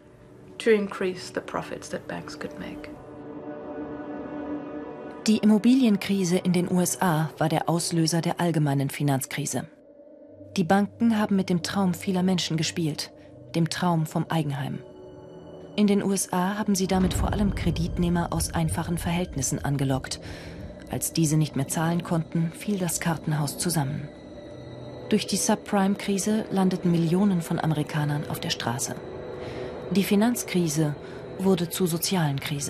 Die Immobilienkrise in den U S A war der Auslöser der allgemeinen Finanzkrise. Die Banken haben mit dem Traum vieler Menschen gespielt, dem Traum vom Eigenheim. In den U S A haben sie damit vor allem Kreditnehmer aus einfachen Verhältnissen angelockt. Als diese nicht mehr zahlen konnten, fiel das Kartenhaus zusammen. Durch die Subprime-Krise landeten Millionen von Amerikanern auf der Straße. Die Finanzkrise wurde zur sozialen Krise.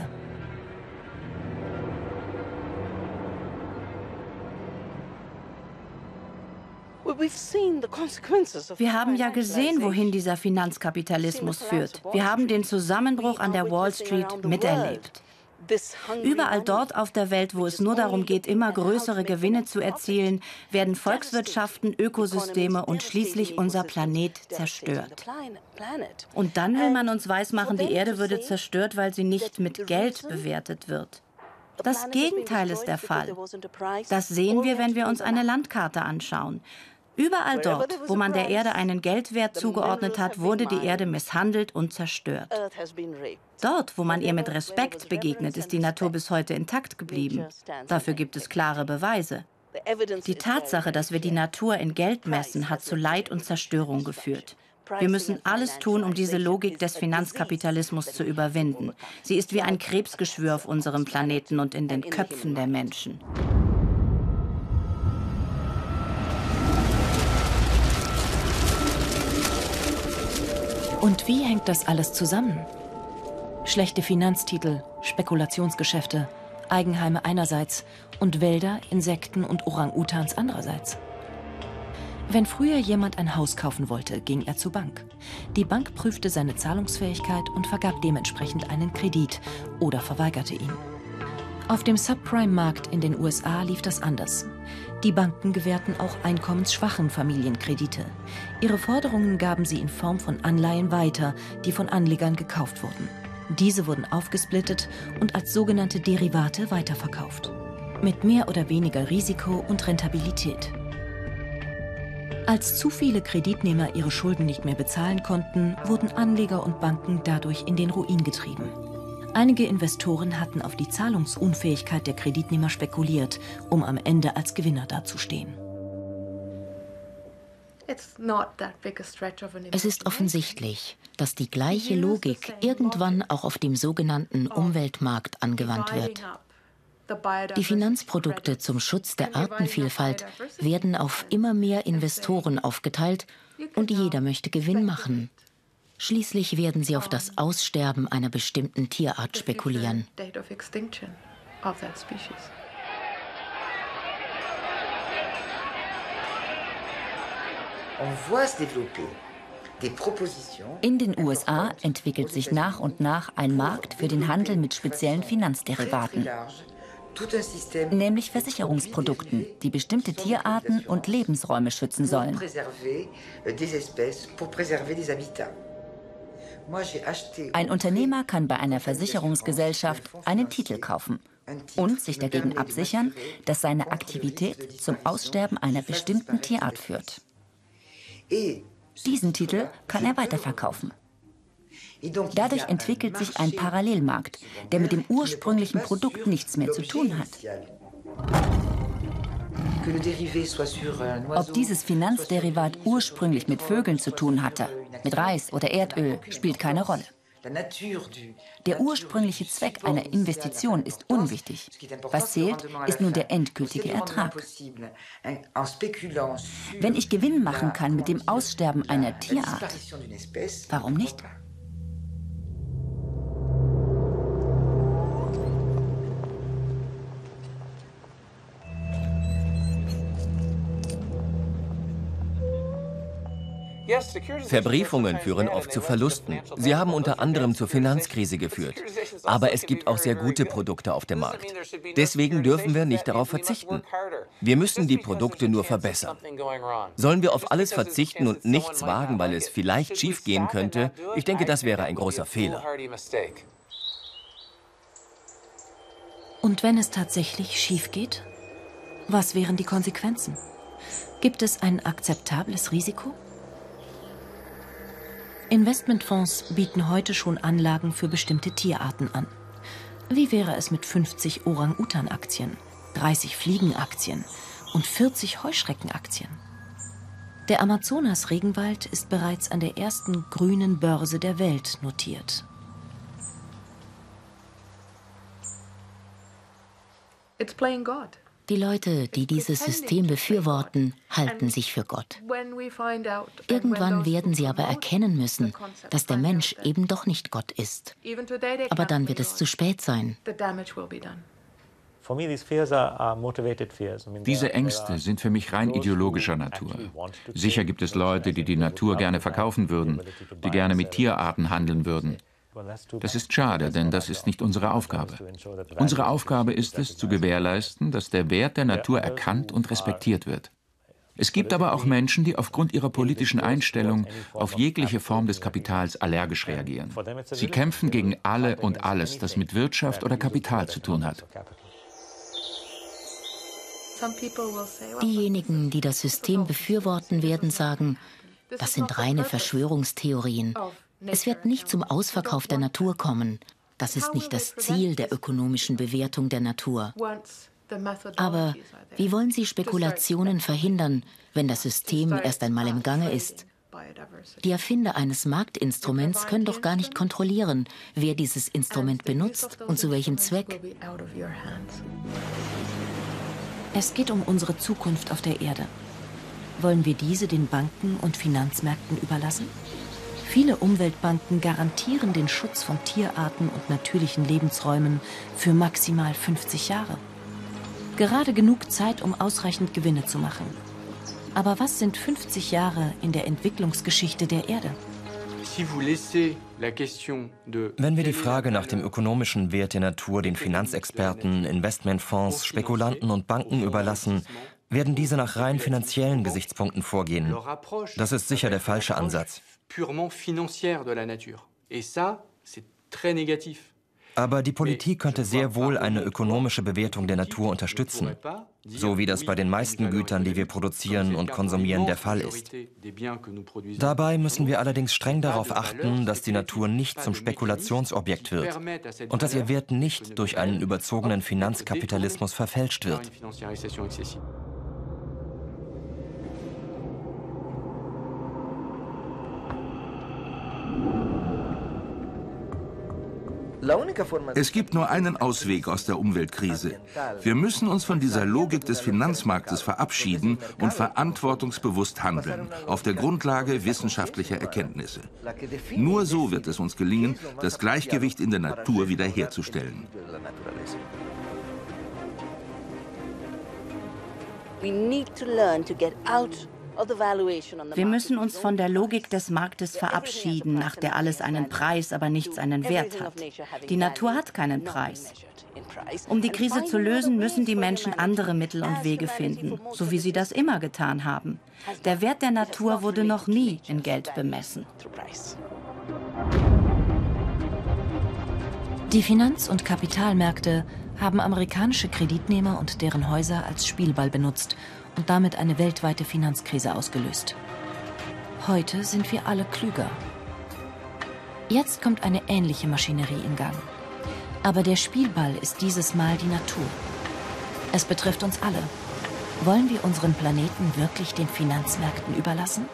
Wir haben ja gesehen, wohin dieser Finanzkapitalismus führt. Wir haben den Zusammenbruch an der Wall Street miterlebt. Überall dort auf der Welt, wo es nur darum geht, immer größere Gewinne zu erzielen, werden Volkswirtschaften, Ökosysteme und schließlich unser Planet zerstört. Und dann will man uns weismachen, die Erde würde zerstört, weil sie nicht mit Geld bewertet wird. Das Gegenteil ist der Fall. Das sehen wir, wenn wir uns eine Landkarte anschauen. Überall dort, wo man der Erde einen Geldwert zugeordnet hat, wurde die Erde misshandelt und zerstört. Dort, wo man ihr mit Respekt begegnet, ist die Natur bis heute intakt geblieben. Dafür gibt es klare Beweise. Die Tatsache, dass wir die Natur in Geld messen, hat zu Leid und Zerstörung geführt. Wir müssen alles tun, um diese Logik des Finanzkapitalismus zu überwinden. Sie ist wie ein Krebsgeschwür auf unserem Planeten und in den Köpfen der Menschen. Und wie hängt das alles zusammen? Schlechte Finanztitel, Spekulationsgeschäfte, Eigenheime einerseits und Wälder, Insekten und Orang-Utans andererseits. Wenn früher jemand ein Haus kaufen wollte, ging er zur Bank. Die Bank prüfte seine Zahlungsfähigkeit und vergab dementsprechend einen Kredit oder verweigerte ihn. Auf dem Subprime-Markt in den U S A lief das anders. Die Banken gewährten auch einkommensschwachen Familien Kredite. Ihre Forderungen gaben sie in Form von Anleihen weiter, die von Anlegern gekauft wurden. Diese wurden aufgesplittet und als sogenannte Derivate weiterverkauft. Mit mehr oder weniger Risiko und Rentabilität. Als zu viele Kreditnehmer ihre Schulden nicht mehr bezahlen konnten, wurden Anleger und Banken dadurch in den Ruin getrieben. Einige Investoren hatten auf die Zahlungsunfähigkeit der Kreditnehmer spekuliert, um am Ende als Gewinner dazustehen. Es ist offensichtlich, dass die gleiche Logik irgendwann auch auf dem sogenannten Umweltmarkt angewandt wird. Die Finanzprodukte zum Schutz der Artenvielfalt werden auf immer mehr Investoren aufgeteilt und jeder möchte Gewinn machen. Schließlich werden sie auf das Aussterben einer bestimmten Tierart spekulieren. On voit se développer In den U S A entwickelt sich nach und nach ein Markt für den Handel mit speziellen Finanzderivaten, nämlich Versicherungsprodukten, die bestimmte Tierarten und Lebensräume schützen sollen. Ein Unternehmer kann bei einer Versicherungsgesellschaft einen Titel kaufen und sich dagegen absichern, dass seine Aktivität zum Aussterben einer bestimmten Tierart führt. Diesen Titel kann er weiterverkaufen. Dadurch entwickelt sich ein Parallelmarkt, der mit dem ursprünglichen Produkt nichts mehr zu tun hat. Ob dieses Finanzderivat ursprünglich mit Vögeln zu tun hatte, mit Reis oder Erdöl, spielt keine Rolle. Der ursprüngliche Zweck einer Investition ist unwichtig. Was zählt, ist nur der endgültige Ertrag. Wenn ich Gewinn machen kann mit dem Aussterben einer Tierart, warum nicht? Verbriefungen führen oft zu Verlusten. Sie haben unter anderem zur Finanzkrise geführt. Aber es gibt auch sehr gute Produkte auf dem Markt. Deswegen dürfen wir nicht darauf verzichten. Wir müssen die Produkte nur verbessern. Sollen wir auf alles verzichten und nichts wagen, weil es vielleicht schiefgehen könnte? Ich denke, das wäre ein großer Fehler. Und wenn es tatsächlich schief geht? Was wären die Konsequenzen? Gibt es ein akzeptables Risiko? Investmentfonds bieten heute schon Anlagen für bestimmte Tierarten an. Wie wäre es mit fünfzig Orang-Utan-Aktien, dreißig Fliegenaktien und vierzig Heuschreckenaktien? Der Amazonas-Regenwald ist bereits an der ersten grünen Börse der Welt notiert. It's playing God. Die Leute, die dieses System befürworten, halten sich für Gott. Irgendwann werden sie aber erkennen müssen, dass der Mensch eben doch nicht Gott ist. Aber dann wird es zu spät sein. Diese Ängste sind für mich rein ideologischer Natur. Sicher gibt es Leute, die die Natur gerne verkaufen würden, die gerne mit Tierarten handeln würden. Das ist schade, denn das ist nicht unsere Aufgabe. Unsere Aufgabe ist es, zu gewährleisten, dass der Wert der Natur erkannt und respektiert wird. Es gibt aber auch Menschen, die aufgrund ihrer politischen Einstellung auf jegliche Form des Kapitals allergisch reagieren. Sie kämpfen gegen alle und alles, das mit Wirtschaft oder Kapital zu tun hat. Diejenigen, die das System befürworten, werden sagen, das sind reine Verschwörungstheorien. Es wird nicht zum Ausverkauf der Natur kommen. Das ist nicht das Ziel der ökonomischen Bewertung der Natur. Aber wie wollen Sie Spekulationen verhindern, wenn das System erst einmal im Gange ist? Die Erfinder eines Marktinstruments können doch gar nicht kontrollieren, wer dieses Instrument benutzt und zu welchem Zweck. Es geht um unsere Zukunft auf der Erde. Wollen wir diese den Banken und Finanzmärkten überlassen? Viele Umweltbanken garantieren den Schutz von Tierarten und natürlichen Lebensräumen für maximal fünfzig Jahre. Gerade genug Zeit, um ausreichend Gewinne zu machen. Aber was sind fünfzig Jahre in der Entwicklungsgeschichte der Erde? Wenn wir die Frage nach dem ökonomischen Wert der Natur den Finanzexperten, Investmentfonds, Spekulanten und Banken überlassen, werden diese nach rein finanziellen Gesichtspunkten vorgehen. Das ist sicher der falsche Ansatz. Aber die Politik könnte sehr wohl eine ökonomische Bewertung der Natur unterstützen, so wie das bei den meisten Gütern, die wir produzieren und konsumieren, der Fall ist. Dabei müssen wir allerdings streng darauf achten, dass die Natur nicht zum Spekulationsobjekt wird und dass ihr Wert nicht durch einen überzogenen Finanzkapitalismus verfälscht wird. Es gibt nur einen Ausweg aus der Umweltkrise. Wir müssen uns von dieser Logik des Finanzmarktes verabschieden und verantwortungsbewusst handeln, auf der Grundlage wissenschaftlicher Erkenntnisse. Nur so wird es uns gelingen, das Gleichgewicht in der Natur wiederherzustellen. We need to learn to get out Wir müssen uns von der Logik des Marktes verabschieden, nach der alles einen Preis, aber nichts einen Wert hat. Die Natur hat keinen Preis. Um die Krise zu lösen, müssen die Menschen andere Mittel und Wege finden, so wie sie das immer getan haben. Der Wert der Natur wurde noch nie in Geld bemessen. Die Finanz- und Kapitalmärkte haben amerikanische Kreditnehmer und deren Häuser als Spielball benutzt und damit eine weltweite Finanzkrise ausgelöst. Heute sind wir alle klüger. Jetzt kommt eine ähnliche Maschinerie in Gang. Aber der Spielball ist dieses Mal die Natur. Es betrifft uns alle. Wollen wir unseren Planeten wirklich den Finanzmärkten überlassen?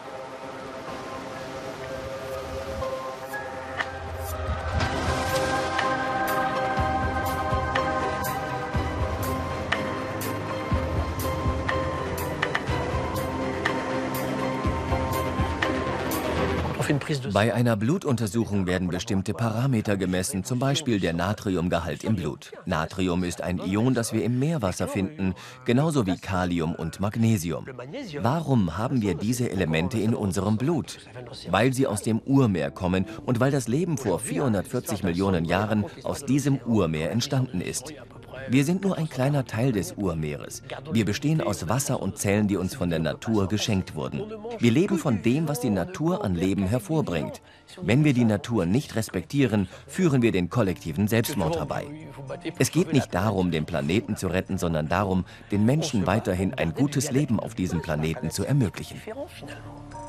Bei einer Blutuntersuchung werden bestimmte Parameter gemessen, zum Beispiel der Natriumgehalt im Blut. Natrium ist ein Ion, das wir im Meerwasser finden, genauso wie Kalium und Magnesium. Warum haben wir diese Elemente in unserem Blut? Weil sie aus dem Urmeer kommen und weil das Leben vor vierhundertvierzig Millionen Jahren aus diesem Urmeer entstanden ist. Wir sind nur ein kleiner Teil des Urmeeres. Wir bestehen aus Wasser und Zellen, die uns von der Natur geschenkt wurden. Wir leben von dem, was die Natur an Leben hervorbringt. Wenn wir die Natur nicht respektieren, führen wir den kollektiven Selbstmord herbei. Es geht nicht darum, den Planeten zu retten, sondern darum, den Menschen weiterhin ein gutes Leben auf diesem Planeten zu ermöglichen.